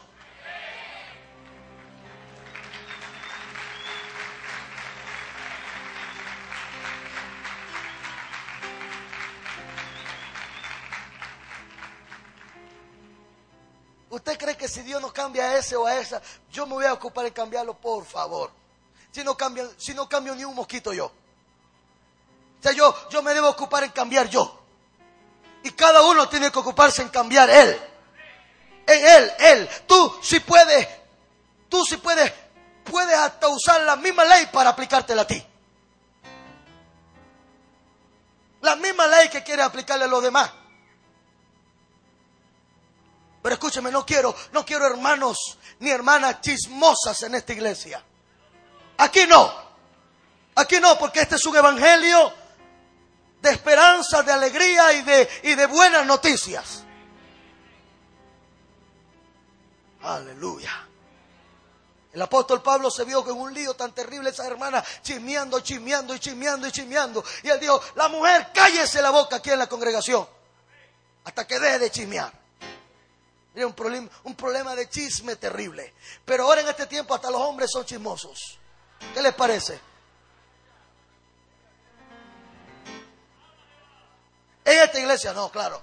¿Usted cree que si Dios no cambia a ese o a esa, yo me voy a ocupar en cambiarlo? Por favor. Si no cambio ni un mosquito yo. O sea, yo me debo ocupar en cambiar yo. Y cada uno tiene que ocuparse en cambiar él. En él. Tú si puedes hasta usar la misma ley para aplicártela a ti. La misma ley que quiere aplicarle a los demás. Pero escúcheme, no quiero hermanos ni hermanas chismosas en esta iglesia. Aquí no, porque este es un evangelio de esperanza, de alegría y de buenas noticias. Aleluya. El apóstol Pablo se vio con un lío tan terrible, esas hermanas chismeando. Y él dijo, la mujer, cállese la boca aquí en la congregación, hasta que deje de chismear. Mira, un problema de chisme terrible. Pero ahora en este tiempo hasta los hombres son chismosos. ¿Qué les parece? En esta iglesia no, claro.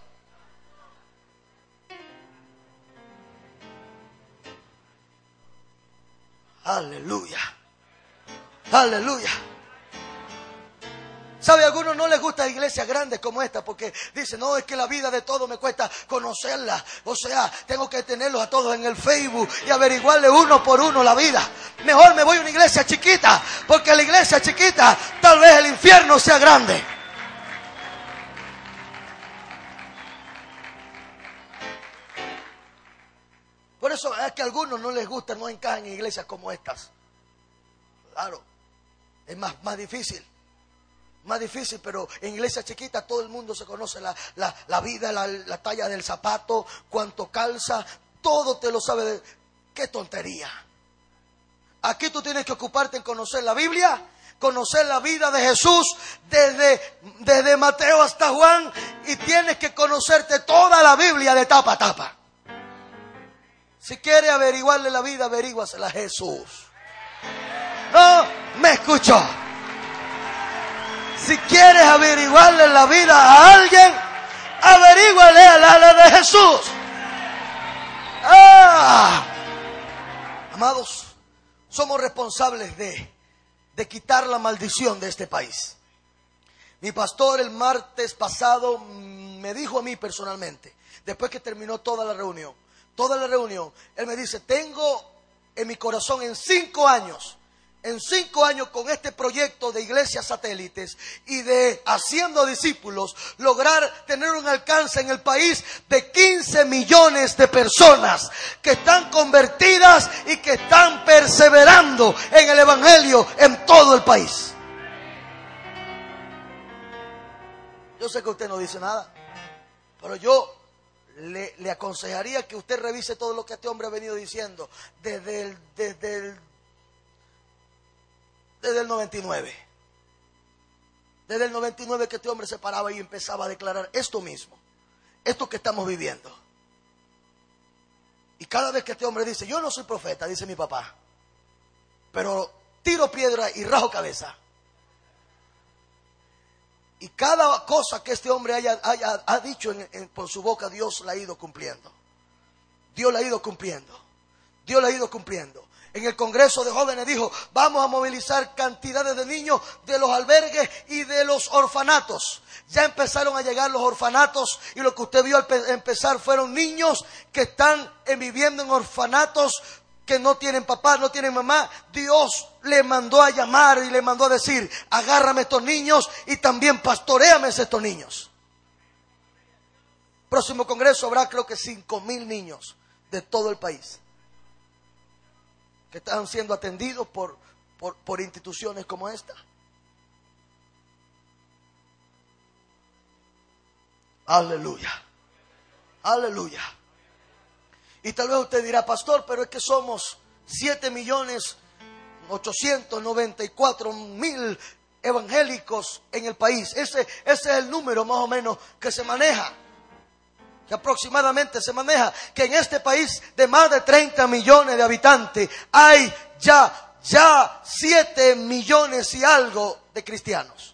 Aleluya. Aleluya. ¿Sabe? A algunos no les gusta iglesias grandes como esta porque dicen, no, es que la vida de todos me cuesta conocerla. O sea, tengo que tenerlos a todos en el Facebook y averiguarle uno por uno la vida. Mejor me voy a una iglesia chiquita, porque en la iglesia chiquita tal vez el infierno sea grande. Por eso es que a algunos no les gusta, no encajan en iglesias como estas. Claro, es más difícil. Más difícil, pero en iglesia chiquita todo el mundo se conoce la vida, la talla del zapato, cuánto calza, todo te lo sabe. ¡Qué tontería! Aquí tú tienes que ocuparte en conocer la Biblia, conocer la vida de Jesús desde Mateo hasta Juan, y tienes que conocerte toda la Biblia de tapa a tapa. Si quieres averiguarle la vida, averíguasela a Jesús. No me escuchó. Si quieres averiguarle la vida a alguien, averíguale a la de Jesús. Amados, somos responsables de quitar la maldición de este país. Mi pastor el martes pasado me dijo a mí personalmente, después que terminó toda la reunión, él me dice, tengo en mi corazón en 5 años con este proyecto de iglesias satélites y de haciendo discípulos, lograr tener un alcance en el país de 15 millones de personas que están convertidas y que están perseverando en el evangelio en todo el país. Yo sé que usted no dice nada, pero yo le aconsejaría que usted revise todo lo que este hombre ha venido diciendo desde el 99. Desde el 99 que este hombre se paraba y empezaba a declarar esto mismo, esto que estamos viviendo. Y cada vez que este hombre dice, yo no soy profeta, dice mi papá, pero tiro piedra y rajo cabeza. Y cada cosa que este hombre ha dicho por su boca, Dios la ha ido cumpliendo. Dios la ha ido cumpliendo. En el Congreso de Jóvenes dijo, vamos a movilizar cantidades de niños de los albergues y de los orfanatos. Ya empezaron a llegar los orfanatos y lo que usted vio al empezar fueron niños que están viviendo en orfanatos, que no tienen papá, no tienen mamá. Dios le mandó a llamar y le mandó a decir, agárrame estos niños y también pastoréame estos niños. Próximo Congreso habrá creo que 5,000 niños de todo el país que están siendo atendidos por instituciones como esta. Aleluya. Aleluya. Y tal vez usted dirá, pastor, pero es que somos 7.894.000 evangélicos en el país. Ese es el número más o menos que se maneja. Que aproximadamente se maneja, que en este país de más de 30 millones de habitantes hay ya 7 millones y algo de cristianos.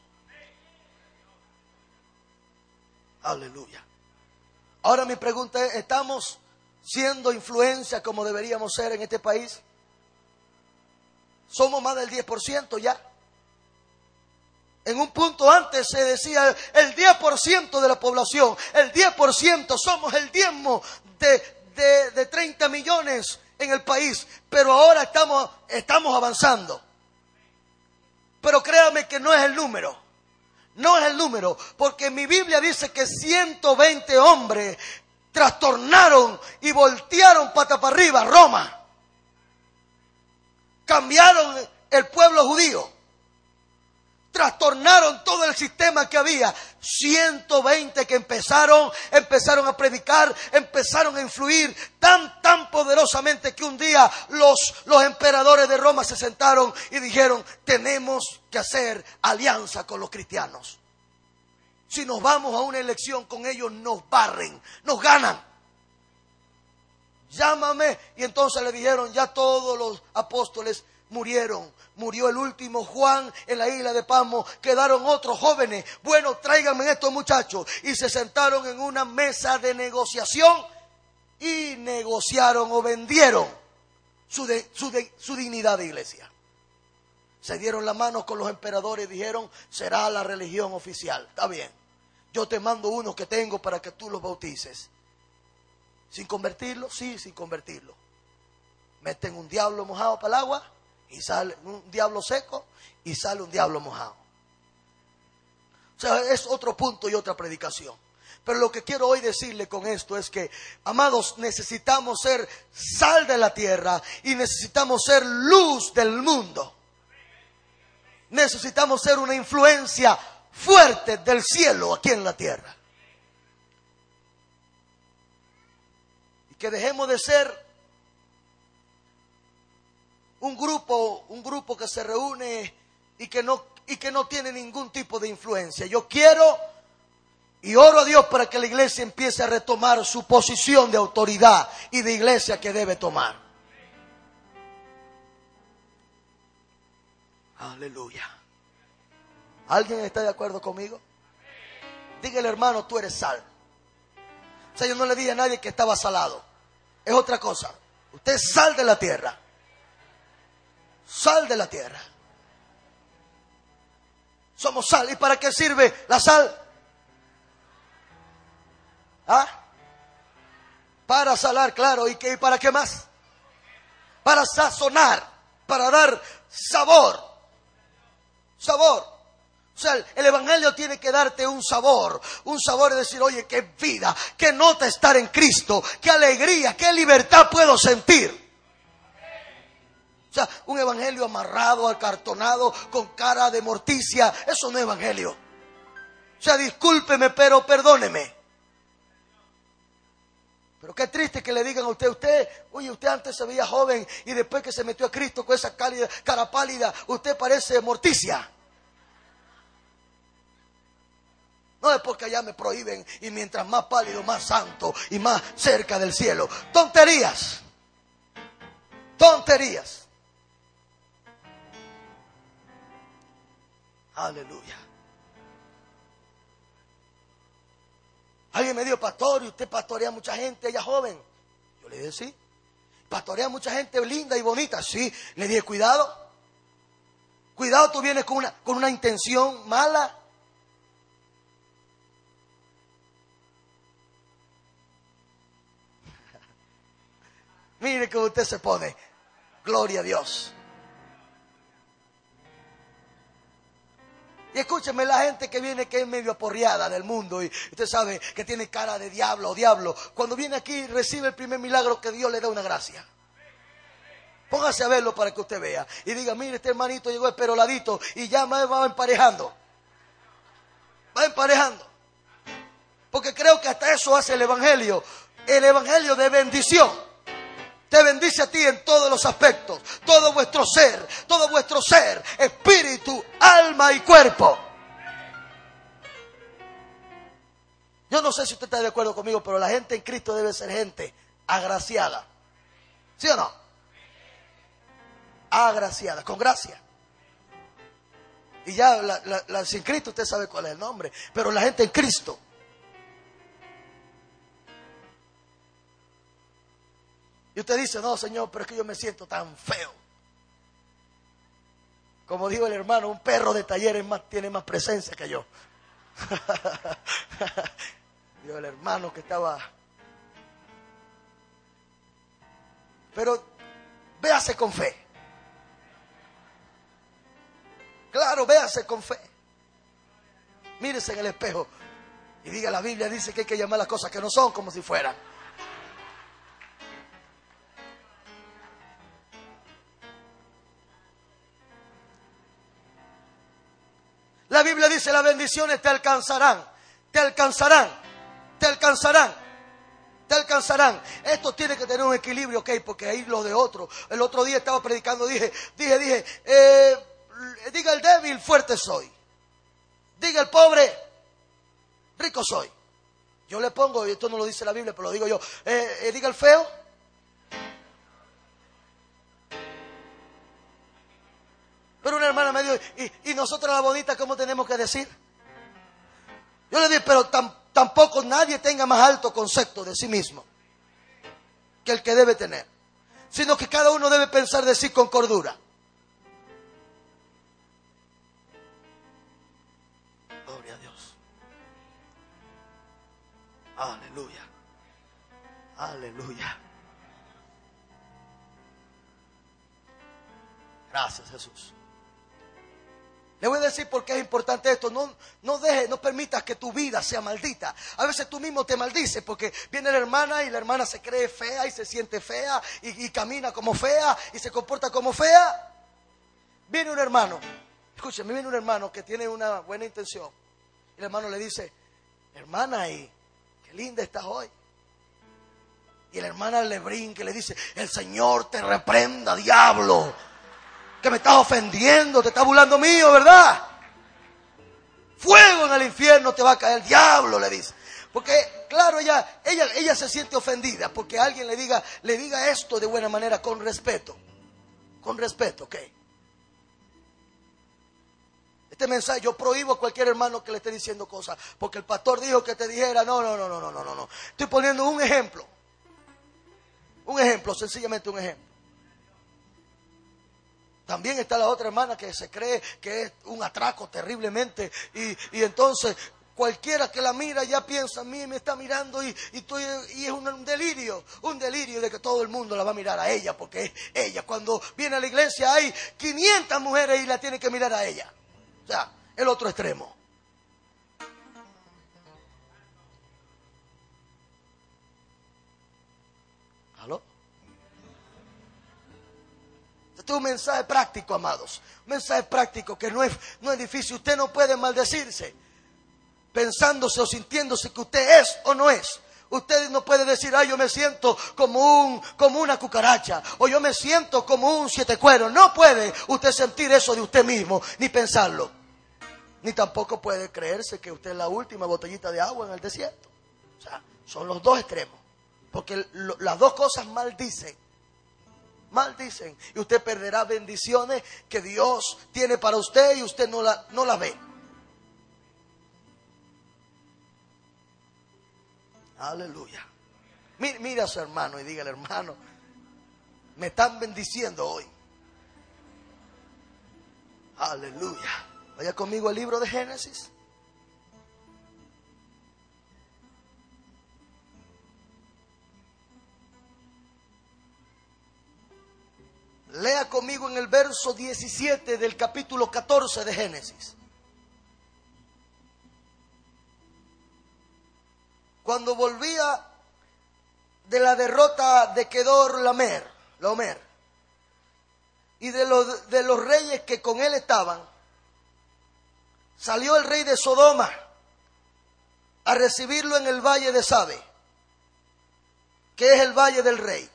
Aleluya. Ahora mi pregunta es, ¿estamos siendo influencia como deberíamos ser en este país. Somos más del 10% ya. En un punto antes se decía el 10% de la población, el 10%, somos el diezmo de 30 millones en el país, pero ahora estamos avanzando. Pero créame que no es el número, no es el número, porque mi Biblia dice que 120 hombres trastornaron y voltearon pata para arriba Roma, cambiaron el pueblo judío. Trastornaron todo el sistema que había. 120 que empezaron a predicar, empezaron a influir tan poderosamente que un día los emperadores de Roma se sentaron y dijeron: tenemos que hacer alianza con los cristianos. Si nos vamos a una elección con ellos, nos barren, nos ganan. Llámame. Y entonces le dijeron: ya todos los apóstoles murieron. Murió el último, Juan, en la isla de Patmos. Quedaron otros jóvenes. Bueno, tráiganme estos muchachos. Y se sentaron en una mesa de negociación y negociaron o vendieron su dignidad de iglesia. Se dieron la mano con los emperadores y dijeron: será la religión oficial. Está bien, yo te mando unos que tengo para que tú los bautices. ¿Sin convertirlo? Sí, sin convertirlo. Meten un diablo mojado para el agua y sale un diablo seco y sale un diablo mojado. O sea, es otro punto y otra predicación. Pero lo que quiero hoy decirle con esto es que, amados, necesitamos ser sal de la tierra y necesitamos ser luz del mundo. Necesitamos ser una influencia fuerte del cielo aquí en la tierra. Y que dejemos de ser un grupo que se reúne y que no tiene ningún tipo de influencia. Yo quiero y oro a Dios para que la iglesia empiece a retomar su posición de autoridad y de iglesia que debe tomar. Aleluya. ¿Alguien está de acuerdo conmigo? Dígale: hermano, tú eres sal. O sea, yo no le dije a nadie que estaba salado. Es otra cosa. Usted es sal de la tierra. Sal de la tierra. Somos sal. ¿Y para qué sirve la sal? ¿Ah? Para salar, claro. ¿Y para qué más? Para sazonar, para dar sabor. Sabor. O sea, el evangelio tiene que darte un sabor de decir: oye, qué vida, qué nota estar en Cristo, qué alegría, qué libertad puedo sentir. O sea, un evangelio amarrado, acartonado, con cara de morticia, eso no es evangelio. O sea, discúlpeme, pero perdóneme. Pero qué triste que le digan a usted, oye, usted antes se veía joven y después que se metió a Cristo con esa cara pálida, usted parece morticia. No es porque allá me prohíben y mientras más pálido, más santo y más cerca del cielo. Tonterías. Tonterías. Aleluya. Alguien me dijo: pastor, ¿y usted pastorea a mucha gente, ella joven? Yo le dije: sí. ¿Pastorea a mucha gente linda y bonita? Sí. Le dije: cuidado. Cuidado, tú vienes con una intención mala. Mire cómo usted se pone. Gloria a Dios. Y escúcheme, la gente que viene que es medio aporreada del mundo y usted sabe que tiene cara de diablo o diablo, cuando viene aquí recibe el primer milagro que Dios le da una gracia. Póngase a verlo para que usted vea y diga: mire, este hermanito llegó esperoladito y ya me va emparejando. Va emparejando. Porque creo que hasta eso hace el evangelio de bendición. Te bendice a ti en todos los aspectos, todo vuestro ser, espíritu, alma y cuerpo. Yo no sé si usted está de acuerdo conmigo, pero la gente en Cristo debe ser gente agraciada. ¿Sí o no? Agraciada, con gracia. Y ya la sin Cristo usted sabe cuál es el nombre, pero la gente en Cristo. Y usted dice, no, Señor, pero es que yo me siento tan feo. Como dijo el hermano, un perro de taller tiene más presencia que yo. Dijo el hermano que estaba. Pero véase con fe. Claro, véase con fe. Mírese en el espejo y diga, la Biblia dice que hay que llamar las cosas que no son como si fueran. La Biblia dice, las bendiciones te alcanzarán, te alcanzarán, te alcanzarán, te alcanzarán. Esto tiene que tener un equilibrio, ¿ok? Porque ahí lo de otro. El otro día estaba predicando, dije, diga el débil, fuerte soy. Diga el pobre, rico soy. Yo le pongo, y esto no lo dice la Biblia, pero lo digo yo, diga el feo. Pero una hermana me dijo, ¿y nosotros la bonita cómo tenemos que decir? Yo le dije, pero tampoco nadie tenga más alto concepto de sí mismo que el que debe tener, sino que cada uno debe pensar de sí con cordura. Gloria a Dios. Aleluya. Aleluya. Gracias, Jesús. Le voy a decir por qué es importante esto. No permitas que tu vida sea maldita. A veces tú mismo te maldices porque viene la hermana y la hermana se cree fea y se siente fea y camina como fea y se comporta como fea. Viene un hermano, escúcheme, viene un hermano que tiene una buena intención. Y el hermano le dice, hermana, y qué linda estás hoy. Y la hermana le brinca y le dice, el Señor te reprenda, diablo. Que me estás ofendiendo, te estás burlando mío, ¿verdad? Fuego en el infierno te va a caer, el diablo, le dice. Porque, claro, ella se siente ofendida porque alguien le diga esto de buena manera, con respeto. Con respeto, ¿ok? Este mensaje, yo prohíbo a cualquier hermano que le esté diciendo cosas, porque el pastor dijo que te dijera, no. Estoy poniendo un ejemplo. Un ejemplo, sencillamente un ejemplo. También está la otra hermana que se cree que es un atraco terriblemente y entonces cualquiera que la mira ya piensa, a mí me está mirando y es un delirio de que todo el mundo la va a mirar a ella porque es ella. Cuando viene a la iglesia hay 500 mujeres y la tienen que mirar a ella. O sea, el otro extremo. ¿Aló? Este es un mensaje práctico, amados. Un mensaje práctico que no es difícil. Usted no puede maldecirse pensándose o sintiéndose que usted es o no es. Usted no puede decir, yo me siento como una cucaracha o yo me siento como un siete cueros. No puede usted sentir eso de usted mismo ni pensarlo. Ni tampoco puede creerse que usted es la última botellita de agua en el desierto. O sea, son los dos extremos. Porque las dos cosas maldicen. Y usted perderá bendiciones que Dios tiene para usted y usted no la ve. Aleluya. Mira a su hermano y dígale, hermano, me están bendiciendo hoy. Aleluya. Vaya conmigo al libro de Génesis. Lea conmigo en el verso 17 del capítulo 14 de Génesis. Cuando volvía de la derrota de Kedorlaomer y de los reyes que con él estaban, salió el rey de Sodoma a recibirlo en el valle de Sabe, que es el valle del rey.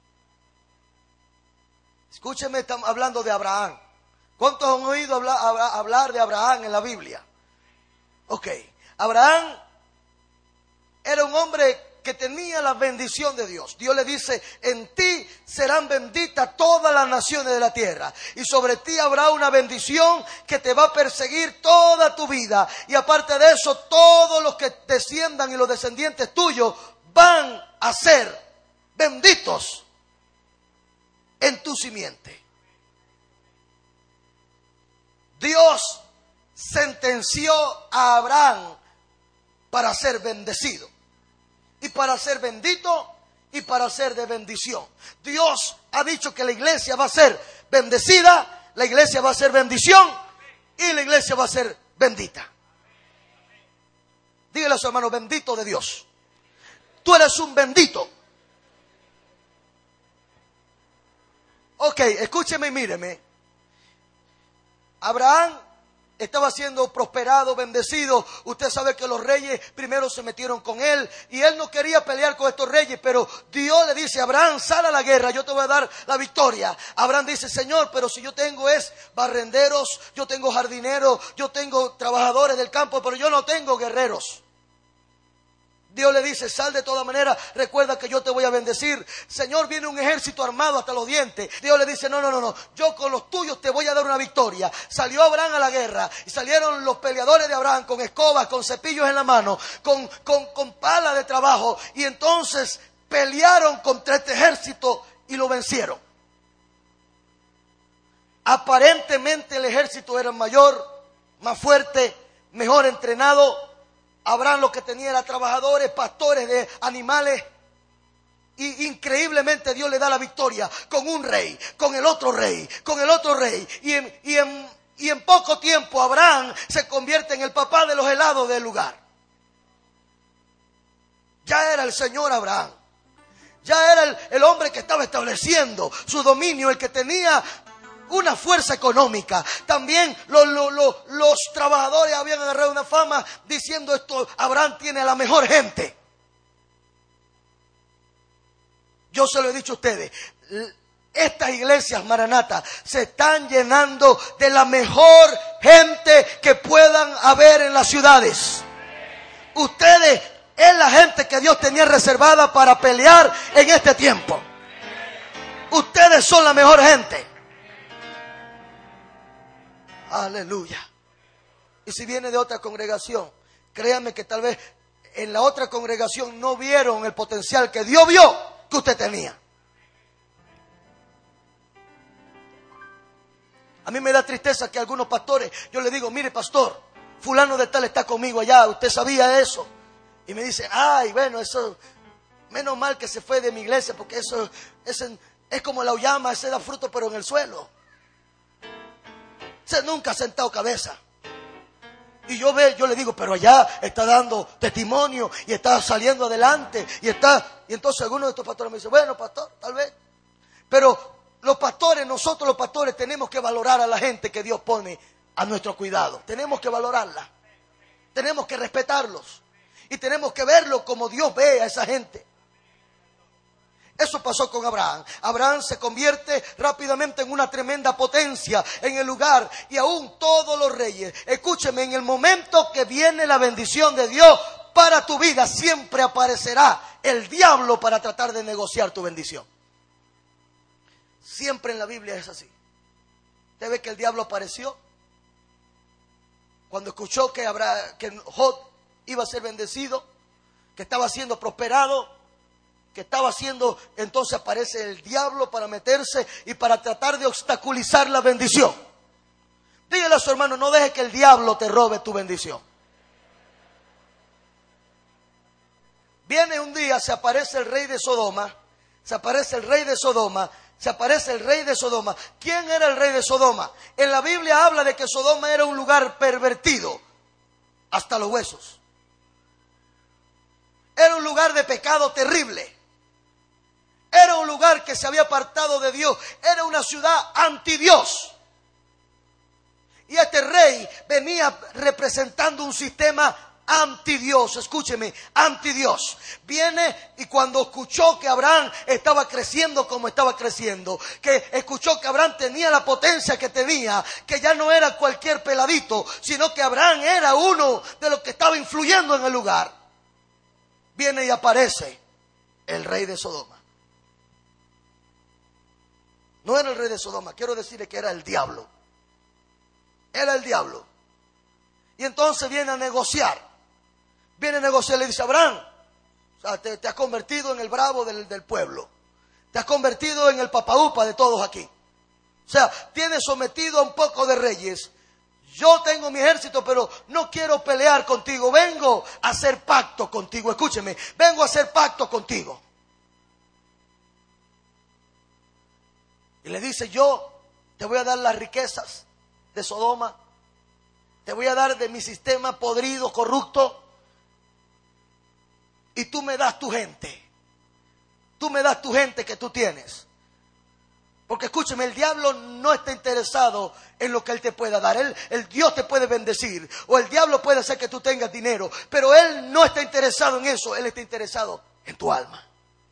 Escúcheme, estamos hablando de Abraham. ¿Cuántos han oído hablar de Abraham en la Biblia? Ok, Abraham era un hombre que tenía la bendición de Dios. Dios le dice, en ti serán benditas todas las naciones de la tierra. Y sobre ti habrá una bendición que te va a perseguir toda tu vida. Y aparte de eso, todos los que desciendan y los descendientes tuyos van a ser benditos en tu simiente. Dios sentenció a Abraham para ser bendecido y para ser bendito y para ser de bendición. Dios ha dicho que la iglesia va a ser bendecida, la iglesia va a ser bendición y la iglesia va a ser bendita. Dígale a su hermano, bendito de Dios. Tú eres un bendito. Ok, escúcheme y míreme. Abraham estaba siendo prosperado, bendecido. Usted sabe que los reyes primero se metieron con él y él no quería pelear con estos reyes, pero Dios le dice: Abraham, sal a la guerra, yo te voy a dar la victoria. Abraham dice: Señor, pero si yo tengo barrenderos, yo tengo jardineros, yo tengo trabajadores del campo, pero yo no tengo guerreros. Dios le dice: sal de toda manera, recuerda que yo te voy a bendecir. Señor, viene un ejército armado hasta los dientes. Dios le dice: no, yo con los tuyos te voy a dar una victoria. Salió Abraham a la guerra y salieron los peleadores de Abraham con escobas, con cepillos en la mano, con pala de trabajo, y entonces pelearon contra este ejército y lo vencieron. Aparentemente el ejército era mayor, más fuerte, mejor entrenado. Abraham lo que tenía era trabajadores, pastores de animales. Y increíblemente Dios le da la victoria con un rey, con el otro rey, con el otro rey. Y en poco tiempo Abraham se convierte en el papá de los helados del lugar. Ya era el señor Abraham. Ya era el hombre que estaba estableciendo su dominio, el que tenía una fuerza económica. También los trabajadores habían agarrado una fama diciendo: esto, Abraham tiene a la mejor gente. Yo se lo he dicho a ustedes, estas iglesias Maranata se están llenando de la mejor gente que puedan haber en las ciudades. Ustedes es la gente que Dios tenía reservada para pelear en este tiempo. Ustedes son la mejor gente. Aleluya. Y si viene de otra congregación, créanme que tal vez en la otra congregación no vieron el potencial que Dios vio que usted tenía. A mí me da tristeza que algunos pastores, yo le digo: mire pastor, fulano de tal está conmigo allá, ¿usted sabía eso? Y me dice: ay, bueno, eso, menos mal que se fue de mi iglesia, porque eso es como la uyama, ese da fruto pero en el suelo. Se nunca ha sentado cabeza. Y yo le digo: pero allá está dando testimonio y está saliendo adelante y entonces algunos de estos pastores me dicen: bueno, pastor, tal vez. Pero nosotros los pastores tenemos que valorar a la gente que Dios pone a nuestro cuidado. Tenemos que valorarla. Tenemos que respetarlos. Y tenemos que verlo como Dios ve a esa gente. Eso pasó con Abraham. Abraham se convierte rápidamente en una tremenda potencia en el lugar. Y aún todos los reyes, escúcheme, en el momento que viene la bendición de Dios para tu vida, siempre aparecerá el diablo para tratar de negociar tu bendición. Siempre en la Biblia es así. ¿Usted ve que el diablo apareció? Cuando escuchó que Job iba a ser bendecido, que estaba siendo prosperado, entonces aparece el diablo para meterse y para tratar de obstaculizar la bendición. Dígale a su hermano: no deje que el diablo te robe tu bendición. Viene un día, se aparece el rey de Sodoma. ¿Quién era el rey de Sodoma? En la Biblia habla de que Sodoma era un lugar pervertido hasta los huesos. Era un lugar de pecado terrible. Era un lugar que se había apartado de Dios. Era una ciudad anti Dios. Y este rey venía representando un sistema anti Dios. Escúcheme, anti Dios. Viene y cuando escuchó que Abraham estaba creciendo como estaba creciendo, que escuchó que Abraham tenía la potencia que tenía, que ya no era cualquier peladito, sino que Abraham era uno de los que estaba influyendo en el lugar, viene y aparece el rey de Sodoma. No era el rey de Sodoma, quiero decirle que era el diablo. Era el diablo. Y entonces viene a negociar. Le dice: Abraham, o sea, te has convertido en el bravo del pueblo. Te has convertido en el papaupa de todos aquí. O sea, tienes sometido a un poco de reyes. Yo tengo mi ejército, pero no quiero pelear contigo. Vengo a hacer pacto contigo. Escúcheme, vengo a hacer pacto contigo. Y le dice, yo te voy a dar las riquezas de Sodoma. Te voy a dar de mi sistema podrido, corrupto. Y tú me das tu gente. Tú me das tu gente que tú tienes. Porque escúcheme, el diablo no está interesado en lo que él te pueda dar. El Dios te puede bendecir. O el diablo puede hacer que tú tengas dinero. Pero él no está interesado en eso. Él está interesado en tu alma.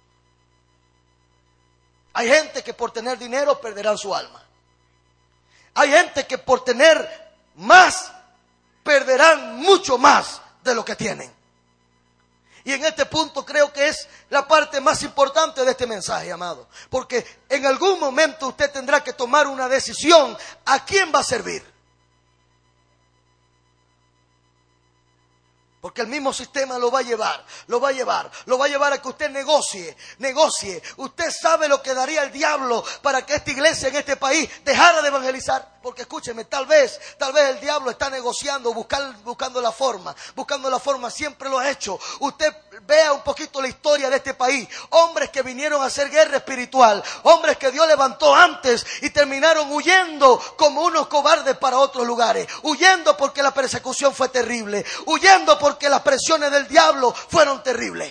Hay gente que por tener dinero perderán su alma. Hay gente que por tener más perderán mucho más de lo que tienen. Y en este punto creo que es la parte más importante de este mensaje, amado. Porque en algún momento usted tendrá que tomar una decisión. ¿A quién va a servir? Porque el mismo sistema lo va a llevar a que usted negocie. Usted sabe lo que daría el diablo para que esta iglesia en este país dejara de evangelizar. Porque escúcheme, tal vez el diablo está negociando, buscando la forma, siempre lo ha hecho. Usted vea un poquito la historia de este país. Hombres que vinieron a hacer guerra espiritual, hombres que Dios levantó antes y terminaron huyendo como unos cobardes para otros lugares. Huyendo porque la persecución fue terrible, huyendo porque las presiones del diablo fueron terribles.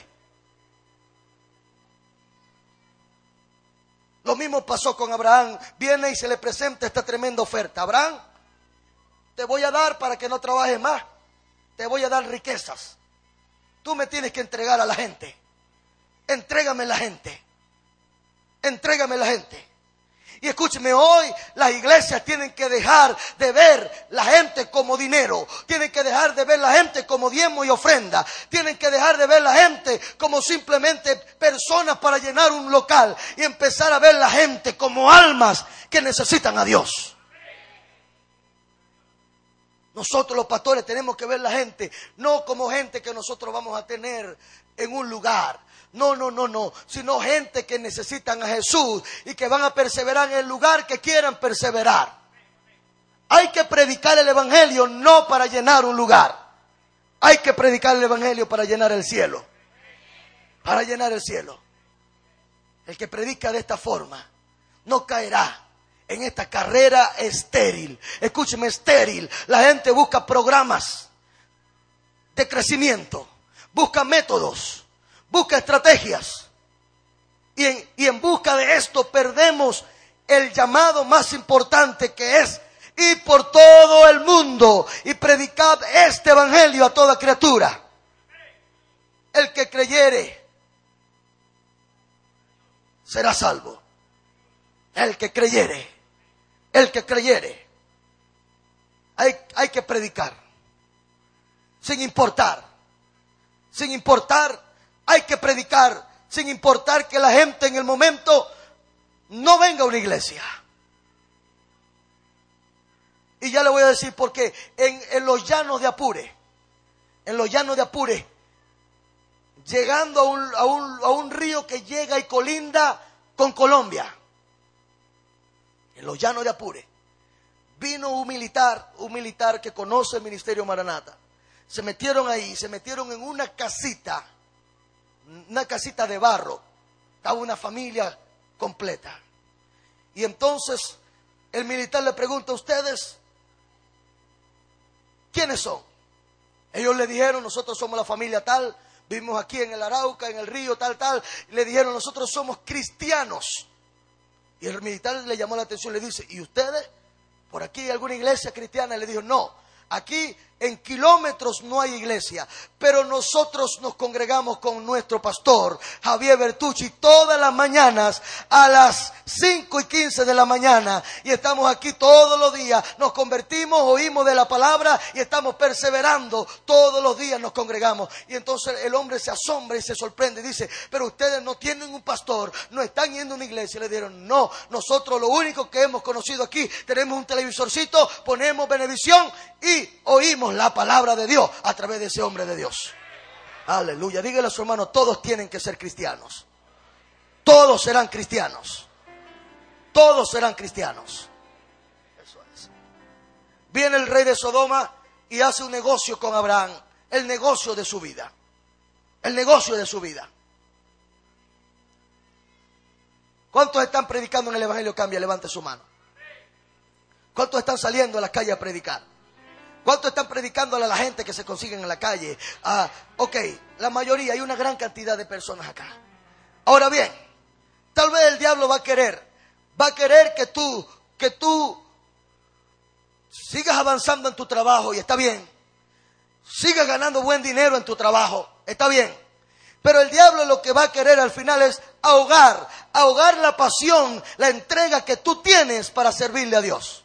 Lo mismo pasó con Abraham. Viene y se le presenta esta tremenda oferta. Abraham, te voy a dar para que no trabajes más. Te voy a dar riquezas. Tú me tienes que entregar a la gente. Entrégame la gente. Entrégame la gente. Y escúcheme, hoy las iglesias tienen que dejar de ver la gente como dinero. Tienen que dejar de ver la gente como diezmo y ofrenda. Tienen que dejar de ver la gente como simplemente personas para llenar un local. Y empezar a ver la gente como almas que necesitan a Dios. Nosotros los pastores tenemos que ver la gente no como gente que nosotros vamos a tener en un lugar. No, sino gente que necesitan a Jesús y que van a perseverar en el lugar que quieran perseverar. Hay que predicar el evangelio no para llenar un lugar. Hay que predicar el evangelio para llenar el cielo. Para llenar el cielo. El que predica de esta forma no caerá en esta carrera estéril. Escúcheme, estéril. La gente busca programas de crecimiento, busca métodos, busca estrategias. Y en busca de esto perdemos el llamado más importante, que es ir por todo el mundo y predicar este evangelio a toda criatura. El que creyere será salvo. El que creyere. Hay que predicar. Sin importar, hay que predicar. Sin importar que la gente en el momento no venga a una iglesia. Y ya le voy a decir por qué. En los llanos de Apure, llegando a un río que llega y colinda con Colombia, en los llanos de Apure, vino un militar que conoce el Ministerio Maranata. Se metieron en una casita de barro. Estaba una familia completa. Y entonces el militar le pregunta: ¿ustedes quiénes son? Ellos le dijeron: nosotros somos la familia tal, vivimos aquí en el Arauca, en el río tal. Y le dijeron: nosotros somos cristianos. Y el militar le llamó la atención, le dice: ¿y ustedes? ¿Por aquí hay alguna iglesia cristiana? Y le dijo: no, aquí en kilómetros no hay iglesia, pero nosotros nos congregamos con nuestro pastor Javier Bertucci todas las mañanas a las 5:15 de la mañana, y estamos aquí todos los días, nos convertimos, oímos de la palabra y estamos perseverando, todos los días nos congregamos. Y entonces el hombre se asombra y se sorprende y dice: pero ustedes no tienen un pastor, no están yendo a una iglesia. Y le dijeron: no, nosotros lo único que hemos conocido aquí, tenemos un televisorcito, ponemos Venevisión y oímos la palabra de Dios a través de ese hombre de Dios. Aleluya. Dígale a su hermano: todos tienen que ser cristianos. todos serán cristianos. Todos serán cristianos. Eso es. Viene el rey de Sodoma y hace un negocio con Abraham. El negocio de su vida. El negocio de su vida. ¿Cuántos están predicando en el Evangelio Cambia? Levante su mano. ¿Cuántos están saliendo a la calle a predicar? ¿Cuántos están predicándole a la gente que se consiguen en la calle? Ok, la mayoría, hay una gran cantidad de personas acá. Ahora bien, tal vez el diablo va a querer que tú sigas avanzando en tu trabajo y está bien. Sigas ganando buen dinero en tu trabajo, está bien. Pero el diablo lo que va a querer al final es ahogar la pasión, la entrega que tú tienes para servirle a Dios.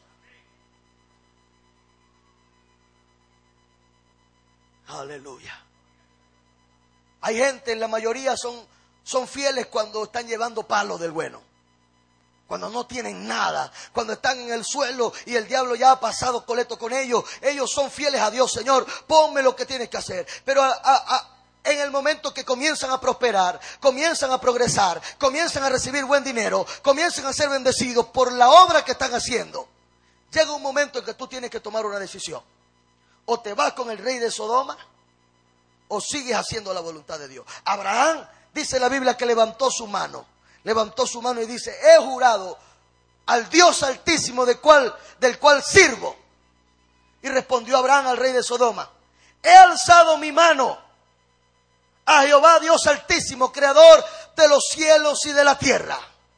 Aleluya. Hay gente, la mayoría son fieles cuando están llevando palos del bueno. Cuando no tienen nada, cuando están en el suelo y el diablo ya ha pasado coleto con ellos. Ellos son fieles a Dios. Señor, ponme lo que tienes que hacer. Pero en el momento que comienzan a prosperar, comienzan a progresar, comienzan a recibir buen dinero, comienzan a ser bendecidos por la obra que están haciendo, llega un momento en que tú tienes que tomar una decisión. O te vas con el rey de Sodoma o sigues haciendo la voluntad de Dios. Abraham, dice la Biblia, que levantó su mano y dice: he jurado al Dios Altísimo del cual sirvo. Y respondió Abraham al rey de Sodoma: he alzado mi mano a Jehová Dios Altísimo, creador de los cielos y de la tierra,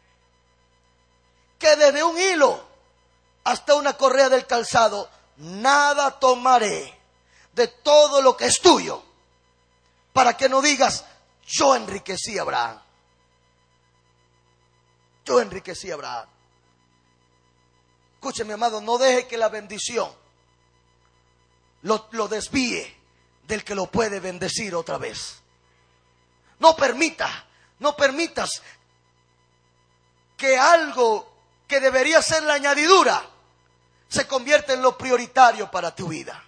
que desde un hilo hasta una correa del calzado nada tomaré de todo lo que es tuyo, para que no digas: yo enriquecí a Abraham. Yo enriquecí a Abraham. Escúcheme, amado, no deje que la bendición lo desvíe del que lo puede bendecir otra vez. No permitas que algo que debería ser la añadidura se convierta en lo prioritario para tu vida.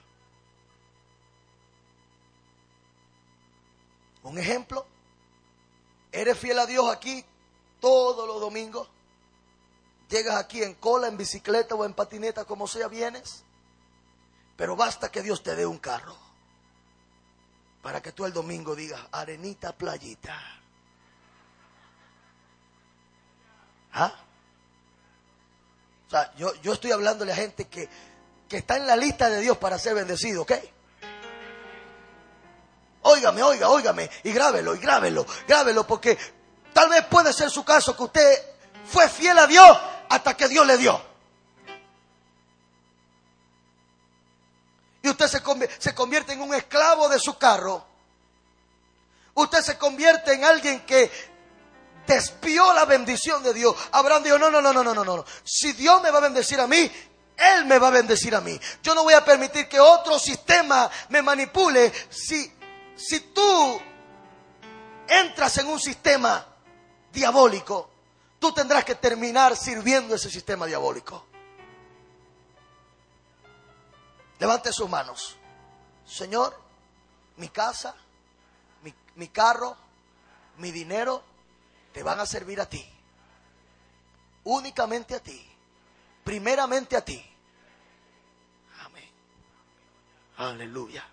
Un ejemplo: eres fiel a Dios aquí todos los domingos. Llegas aquí en cola, en bicicleta o en patineta, como sea, vienes. Pero basta que Dios te dé un carro para que tú el domingo digas: arenita, playita. O sea, yo estoy hablándole a gente que está en la lista de Dios para ser bendecido, ¿ok? Óigame, y grábelo, porque tal vez puede ser su caso, que usted fue fiel a Dios hasta que Dios le dio. Y usted se convierte en un esclavo de su carro. Usted se convierte en alguien que despió la bendición de Dios. Abraham dijo: no. Si Dios me va a bendecir a mí, Él me va a bendecir a mí. Yo no voy a permitir que otro sistema me manipule. Si tú entras en un sistema diabólico, tú tendrás que terminar sirviendo ese sistema diabólico. Levante sus manos. Señor, mi casa, mi carro, mi dinero te van a servir a ti. Únicamente a ti. Primeramente a ti. Amén. Aleluya.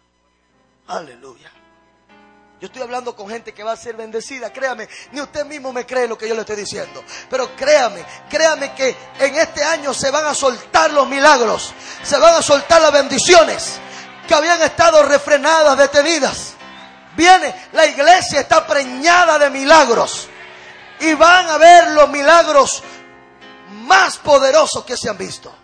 Yo estoy hablando con gente que va a ser bendecida. Créame, ni usted mismo me cree lo que yo le estoy diciendo. Pero créame que en este año se van a soltar los milagros. Se van a soltar las bendiciones que habían estado refrenadas, detenidas. La iglesia está preñada de milagros. Y van a ver los milagros más poderosos que se han visto.